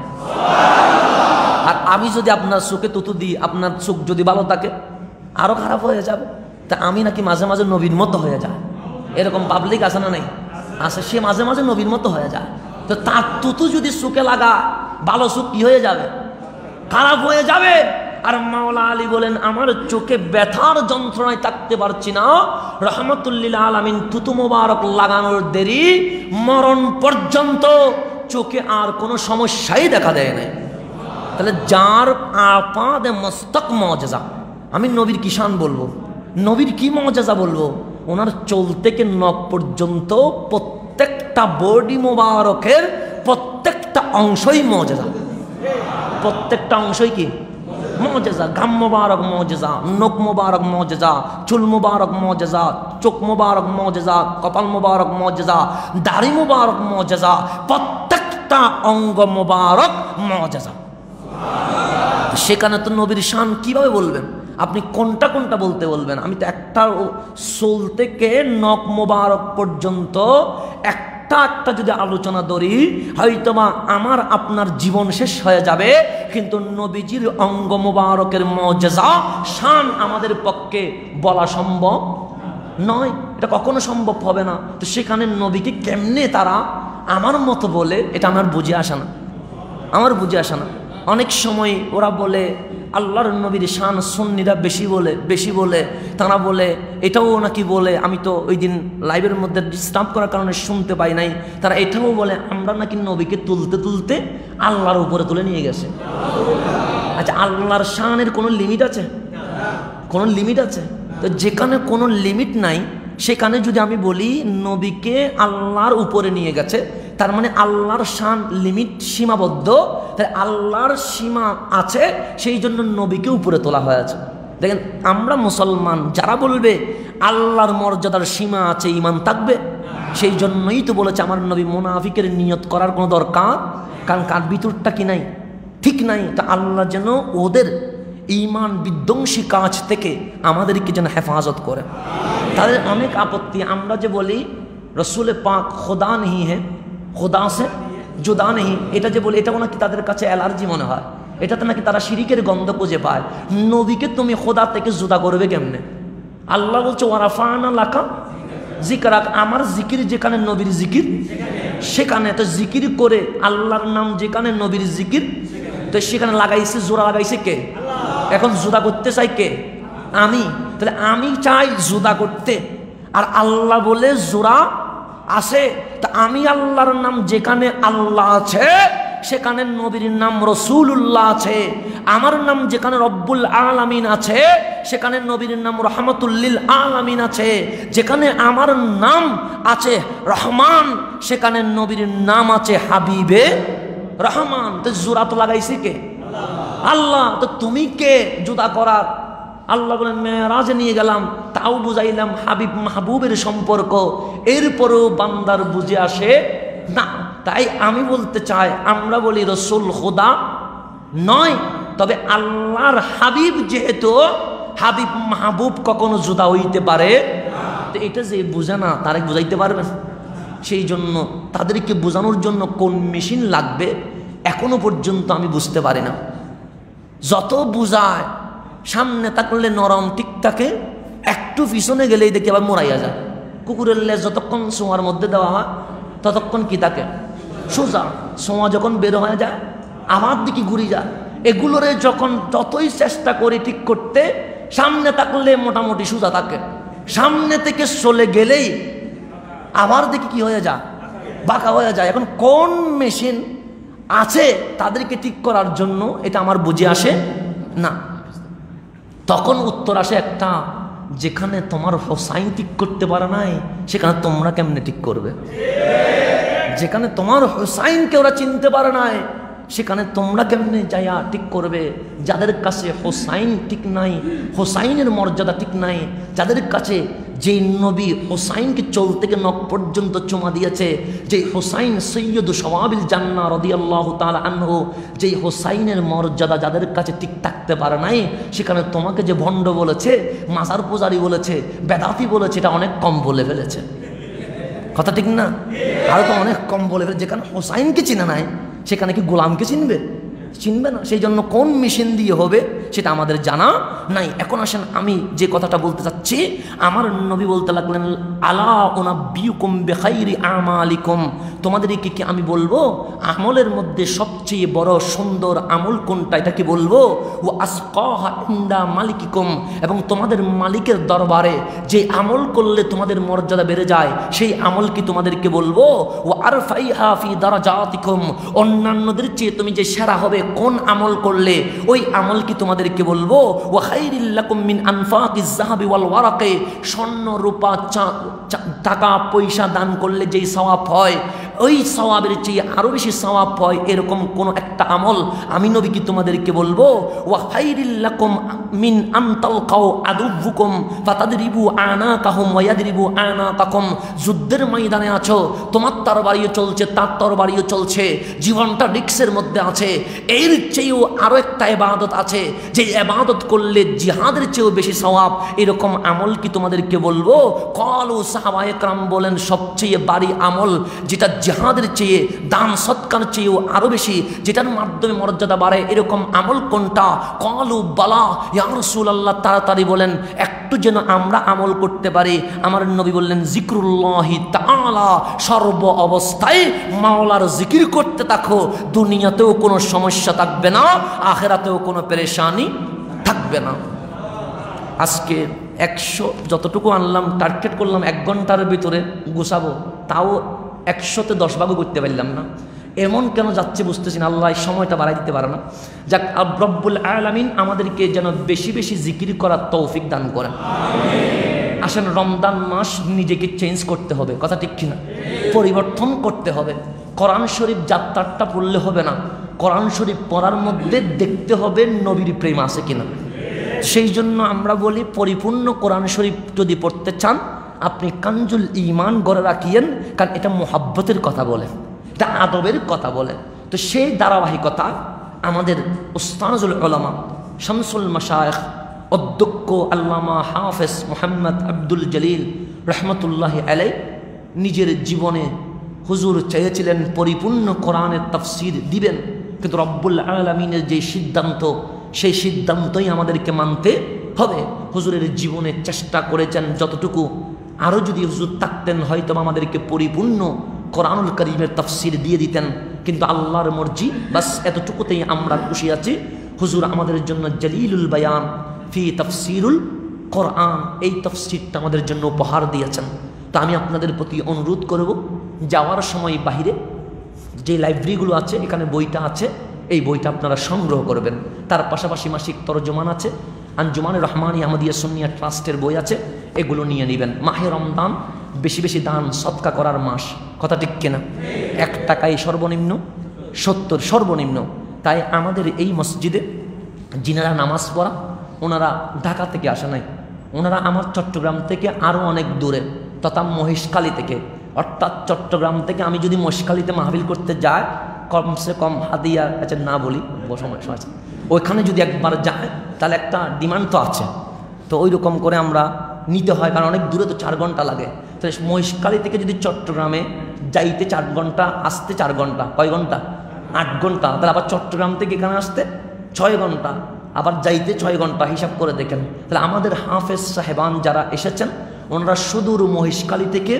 আর আমি যদি আপনার চোখে তুতু দিই, আপনার চোখ যদি ভালো থাকে আরো খারাপ হয়ে যাবে। তা আমি নাকি মাঝে মাঝে নবীর মতো হয়ে যায়, এরকম পাবলিক আছে না নাই? আছে, সে মাঝে মাঝে নবীর মতো হয়ে যায়। তো তার তুতু যদি চোখে লাগা, ভালো চোখ কি হয়ে যাবে? খারাপ হয়ে যাবে। আর মাওলা আলী বলেন আমার চোখে ব্যথার যন্ত্রণায় থাকতে পারছি না, রহমতুল্লিল আলামিন থুতু মোবারক লাগানোর দেরি, মরণ পর্যন্ত চোখে আর কোনো সমস্যাই দেখা দেয় নাই। তাহলে যার আপাদে মস্তক মজেজা, আমি নবীর কিষান বলবো, নবীর কি মজেজা বলবো? ওনার চুল থেকে নখ পর্যন্ত প্রত্যেকটা বডি মোবারকের প্রত্যেকটা অংশই মজেজা, প্রত্যেকটা অংশই কি মজেজা। গাম মোবারক মজেজা, নখ মোবারক মজেজা, চুল মোবারক মজেজা, চোখ মোবারক মজেজা, কপাল মোবারক মজেজা, দাড়ি মোবারক মজেজা, প্রত্যেকটা অঙ্গ মোবারক মজেজা। সেখানে তো নবীর শান কিভাবে বলবেন? আপনি কোনটা কোনটা বলতে বলবেন? আমি তো একটা চুল থেকে নখ মোবারক পর্যন্ত একটা একটা যদি আলোচনা ধরি, হয়তোবা আমার আপনার জীবন শেষ হয়ে যাবে, কিন্তু নবীজির অঙ্গ মোবারকের মজেজা শান আমাদের পক্ষে বলা সম্ভব নয়, এটা কখনো সম্ভব হবে না। তো সেখানে নবীকে কেমনে তারা আমার মতো বলে, এটা আমার বুঝে আসে না, আমার বুঝে আসে না। অনেক সময় ওরা বলে আল্লাহর নবীর শান সুন্নিরা বেশি বলে তারা বলে, এটাও নাকি বলে, আমি তো ওই দিন লাইভের মধ্যে ডিস্টার্ব করার কারণে শুনতে পাই নাই, তারা এটাও বলে আমরা নাকি নবীকে তুলতে তুলতে আল্লাহর উপরে তুলে নিয়ে গেছে। আচ্ছা, আল্লাহর শানের কোনো লিমিট আছে? কোনো লিমিট আছে? তো যেখানে কোনো লিমিট নাই সেখানে যদি আমি বলি নবীকে আল্লাহর উপরে নিয়ে গেছে, তার মানে আল্লাহর শান লিমিট সীমাবদ্ধ, তাই আল্লাহর সীমা আছে, সেই জন্য নবীকে উপরে তোলা হয়েছে। দেখেন আমরা মুসলমান যারা বলবে আল্লাহর মর্যাদার সীমা আছে, ঈমান থাকবে, সেই জন্যই তো বলেছে আমার নবী মুনাফিকের নিয়ত করার কোনো দরকার, কারণ কার ভিতরটা কি নাই, ঠিক নাই। তা আল্লাহ যেন ওদের ঈমান বিধ্বংসী কাজ থেকে আমাদেরকে যেন হেফাজত করে। তাদের অনেক আপত্তি, আমরা যে বলি রসুল পাক খোদা নেই হ্যাঁ, খোদা সে জুদা নেই, এটা যে বলি, এটাও নাকি তাদের কাছে অ্যালার্জি মনে হয়, এটাতে নাকি তারা শিরিকের গন্ধ খুঁজে পায়। নবীকে তুমি খোদা থেকে জুদা করবে কেমনে? আল্লাহ বলছে ওয়ারাফানা লাকা জিকরাক, আমার জিকির যেখানে নবীর জিকির সেখানে, তো জিকির করে আল্লাহর নাম যেখানে নবীর জিকির, তো সেখানে লাগাইছে, জোড়া লাগাইছে কে? এখন জুদা করতে চাই কে? আমি। তাহলে আমি চাই জুদা করতে, আর আল্লাহ বলে জোড়া আছে। তা আমি আল্লাহর নাম যেখানে আল্লাহ আছে সেখানে নবীর নাম রসুল্লাহ আছে, আমার নাম যেখানে রব্বুল আলামিন আছে সেখানে নবীর নাম রহমতুল্লিল আলামিন আছে, যেখানে আমার নাম আছে রহমান সেখানে নবীর নাম আছে হাবিবে রহমান। তো জোড়া তো লাগাইছি কে? আল্লাহ। তো তুমি কে জুদা করার? আল্লাহ বলেন মেরাজে নিয়ে গেলাম, তাও বুঝাইলাম হাবিব মাহবুবের সম্পর্ক, এরপরেও বান্দার বুঝে আসে না। তাই আমি বলতে চাই, আমরা বলি রসুল খোদা নয়, তবে আল্লাহর হাবিব যেহেতু, হাবিব মাহবুব কখনো জুদা হইতে পারে। তো এটা যে বুঝে না তারা বুঝাইতে পারবেন, সেই জন্য তাদেরকে বোঝানোর জন্য কোন মেশিন লাগবে এখনো পর্যন্ত আমি বুঝতে পারি না। যত বুঝায় সামনে থাকলে নরম ঠিক থাকে, একটু পিছনে গেলেই দেখি আবার মোড়াইয়া যায়। কুকুরের লেজ যতক্ষণ সোঁয়ার মধ্যে দেওয়া হয় ততক্ষণ কি থাকে? সোজা। সোঁয়া যখন বের হয়ে যায় আমার দিকে ঘুরে যায়। এগুলোরে যখন যতই চেষ্টা করি ঠিক করতে, সামনে থাকলে মোটামুটি সোজা থাকে, সামনে থেকে চলে গেলেই আবার দেখি কি হয়ে যায়, বাঁকা হয়ে যায়। এখন কোন মেশিন আছে তাদেরকে ঠিক করার জন্য, এটা আমার বুঝে আসে না। তখন উত্তর আসে একটা, যেখানে তোমার হোসাইন ঠিক করতে পারে নাই সেখানে তোমরা কেমনে ঠিক করবে? যেখানে তোমার হোসাইনকে ওরা চিনতে পারে নাই সেখানে তোমরা কেমনে যাইয়া ঠিক করবে? যাদের কাছে হোসাইন ঠিক নাই, হোসাইনের মর্যাদা ঠিক নাই, যাদের কাছে যে নবী হোসাইনকে চোল থেকে নখ পর্যন্ত চুমা দিয়েছে, যে হোসাইন সৈয়দু সওয়াবিল জান্নাহ রাদিয়াল্লাহু তাআলা আনহু, যেই হোসাইনের মর্যাদা যাদের কাছে ঠিক থাকতে পারে নাই, সেখানে তোমাকে যে ভণ্ড বলেছে, মাজার পূজারি বলেছে, বেদাতি বলেছে, এটা অনেক কম বলে ফেলেছে। কথা ঠিক না? আরো তো অনেক কম বলে ফেলেছে। যেখানে হোসাইনকে চিনে নাই সেখানে কি গোলামকে চিনবে? চিনবে না। সেই জন্য কোন মেশিন দিয়ে হবে সেটা আমাদের জানা নাই। এখন আসেন আমি যে কথাটা বলতে চাচ্ছি, আমার নবী বলতে লাগলেন, আলা উনাব্বিউকুম বিখাইরি আমালিকুম, তোমাদেরকে কি আমি বলবো আমলের মধ্যে সবচেয়ে বড় সুন্দর আমল কোনটা, এটা কি বলবো? ও আসকাহা ইনদা মালিকিকুম, এবং তোমাদের মালিকের দরবারে যে আমল করলে তোমাদের মর্যাদা বেড়ে যায় সেই আমল কি তোমাদেরকে বলবো? ও আরফাইহা ফি দারাজাতিকুম, অন্যান্যদের চেয়ে তুমি যে সেরা হবে কোন আমল করলে ওই আমল কি তোমাদেরকে বলবো? ওয়া খাইরিল লাকুম মিন আনফাকিজ যাহাবি ওয়াল ওয়ারাকি, স্বর্ণ রূপা টাকা পয়সা দান করলে যেই সওয়াব হয় ওই সওয়াবের চেয়ে আরো বেশি সওয়াব হয় এরকম কোন একটা আমল আমি নবী কি তোমাদেরকে বলবো? ওয়া খাইরিল লাকুম মিন আন তালকাউ আদুউকুম ফাতাদরিবু আনাকাহুম ওয়া ইয়াদরিবু আনাকাকুম, যুদ্ধের ময়দানে আছো, তোমার তরবারিও চলছে তার তরবারিও চলছে, জীবনটা রিস্কের মধ্যে আছে, এর চেয়েও আরো একটা ইবাদত আছে যে ইবাদত করলে জিহাদের চেয়েও বেশি সওয়াব, এরকম আমল কি তোমাদেরকে বলবো? ক্বালু, সাহাবায়ে কেরাম বলেন, সবচেয়ে ভারী আমল যেটা জিহাদের চেয়ে দান সৎকার চেয়েও আরো বেশি, যেটার মাধ্যমে মর্যাদা বাড়ে, এরকম আমল কোনটা? ক্বালু বালা ইয়া রাসূলুল্লাহ, তাড়াতাড়ি বলেন একটু যেন আমরা আমল করতে পারি। আমার নবী বললেন, জিক্রুল্লাহি তাআলা, সর্ব অবস্থায় মাওলার জিকির করতে থাকো, দুনিয়াতেও কোনো সমস্যা থাকবে না, আখিরাতেও কোনো পেরেশানি থাকবে না। আজকে 100 যতটুকু আনলাম টার্গেট করলাম 1 ঘন্টার ভিতরে গুছাবো, তাও 100তে 10 ভাগও করতে পারলাম না। এমন কেন যাচ্ছে বুঝতেছি না, আল্লাহ সময়টা বাড়াই দিতে পারে না। যাক, রব্বুল আলামিন আমাদেরকে যেন বেশি বেশি জিকির করার তৌফিক দান করেন। আসেন, রমজান মাস নিজেকে চেঞ্জ করতে হবে, কথা ঠিক কিনা? পরিবর্তন করতে হবে। কোরআন শরীফ যাত্রাটা পড়লে হবে না, কোরআন শরীফ পড়ার মধ্যে দেখতে হবে নবীর প্রেম আছে কিনা। সেই জন্য আমরা বলি, পরিপূর্ণ কোরআন শরীফ যদি পড়তে চান আপনি কানজুল ঈমান গড়ে রাখিয়েন, কারণ এটা মুহাব্বতের কথা বলে, এটা আদবের কথা বলে। তো সেই ধারাবাহিকতা আমাদের উস্তাজুল উলামা শামসুল মাশায়েখ অধ্যক্ষ আল্লামা হাফেজ মুহাম্মদ আব্দুল জলিল রহমতুল্লাহি আলাইহি নিজের জীবনে হুজুর চেয়েছিলেন পরিপূর্ণ কোরআনের তাফসীর দিবেন, কিন্তু রব্বুল আলামিনের যে সিদ্ধান্ত সেই সিদ্ধান্তই আমাদেরকে মানতে হবে। হুজুরের জীবনে চেষ্টা করেছেন যতটুকু, আরও যদি হুজুর থাকতেন হয়তো আমাদেরকে পরিপূর্ণ কোরআনুল কারীমের তাফসীর দিয়ে দিতেন, কিন্তু আল্লাহর মর্জি, বাস এতটুকুতেই আমরা খুশি আছি। হুজুর আমাদের জন্য জলিলুল বায়ান ফি তাফসীরুল কোরআন, এই তাফসীরটা আমাদের জন্য উপহার দিয়েছেন। তো আমি আপনাদের প্রতি অনুরোধ করব, যাওয়ার সময় বাহিরে যে লাইব্রেরিগুলো আছে এখানে বইটা আছে, এই বইটা আপনারা সংগ্রহ করবেন। তার পাশাপাশি মাসিক তরজমান আছে, আঞ্জুমান রহমানী আহমদিয়া সুন্নিয়া ট্রাস্টের বই আছে, এগুলো নিয়ে নেবেন। মাহে রমজান বেশি বেশি দান সৎকা করার মাস, কথা ঠিক কিনা? 1 টাকায় সর্বনিম্ন 70 সর্বনিম্ন। তাই আমাদের এই মসজিদে যিনারা নামাজ পড়া, ওনারা ঢাকা থেকে আসে নাই, ওনারা আমার চট্টগ্রাম থেকে আরও অনেক দূরে, তথা মহেশখালী থেকে, অর্থাৎ চট্টগ্রাম থেকে আমি যদি মহেশখালীতে মাহফিল করতে যাই, কমসে কম হাদিয়া, আচ্ছা না বলি সময় আছে, ওইখানে যদি একবার যায় তাহলে একটা ডিমান্ড তো আছে, তো ওই রকম করে আমরা নিতে হয়, কারণ অনেক দূরে তো 4 ঘন্টা লাগে। তো মহেশখালী থেকে যদি চট্টগ্রামে যাইতে 4 ঘন্টা, আসতে 4 ঘন্টা, কয় ঘন্টা? 8 ঘন্টা। তাহলে আবার চট্টগ্রাম থেকে এখানে আসতে 6 ঘন্টা, আবার যাইতে 6 ঘন্টা, হিসাব করে দেখেন। তাহলে আমাদের হাফেজ সাহেবান যারা এসেছেন ওনারা সুদূর মহেশখালী থেকে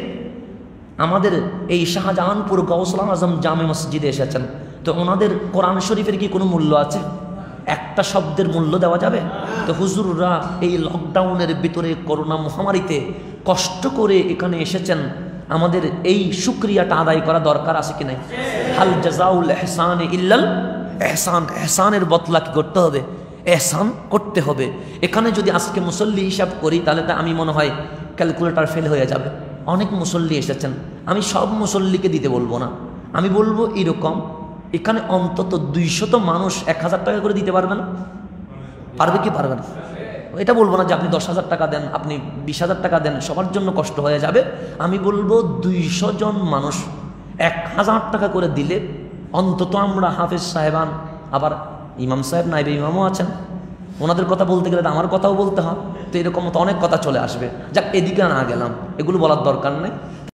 আমাদের এই শাহজাহানপুর গাউসুল আজম জামে মসজিদে এসেছেন। তো ওনাদের কোরআন শরীফের কি কোনো মূল্য আছে? একটা শব্দের মূল্য দেওয়া যাবে? তো হুজুররা এই লকডাউনের ভিতরে করোনা মহামারীতে কষ্ট করে এখানে এসেছেন, আমাদের এই শুকরিয়াটা আদায় করা দরকার আছে কি নাই? হাল জাযাউল ইহসানি ইল্লাল ইহসান, ইহসানের বদলা কি করতে হবে? ইহসান করতে হবে। এখানে যদি আজকে মুসল্লি হিসাব করি তাহলে তো আমি মনে হয় ক্যালকুলেটর ফেল হয়ে যাবে। অনেক মুসল্লি এসেছেন, আমি সব মুসল্লিকে দিতে বলবো না, আমি বলবো এরকম এখানে অন্তত 200 মানুষ 1000 টাকা করে দিতে পারবে না? পারবে কি পারবে না? এটা বলবো না যে আপনি 10,000 টাকা দেন, আপনি 20,000 টাকা দেন, সবার জন্য কষ্ট হয়ে যাবে। আমি বলবো 200 জন মানুষ 1000 টাকা করে দিলে অন্তত আমরা হাফেজ সাহেবান, আবার ইমাম সাহেব নাইবে ইমামও আছেন, ওনাদের কথা বলতে গেলে আমার কথাও বলতে হয়, তো এরকম তো অনেক কথা চলে আসবে। যাক, এদিকে না গেলাম, এগুলো বলার দরকার নেই।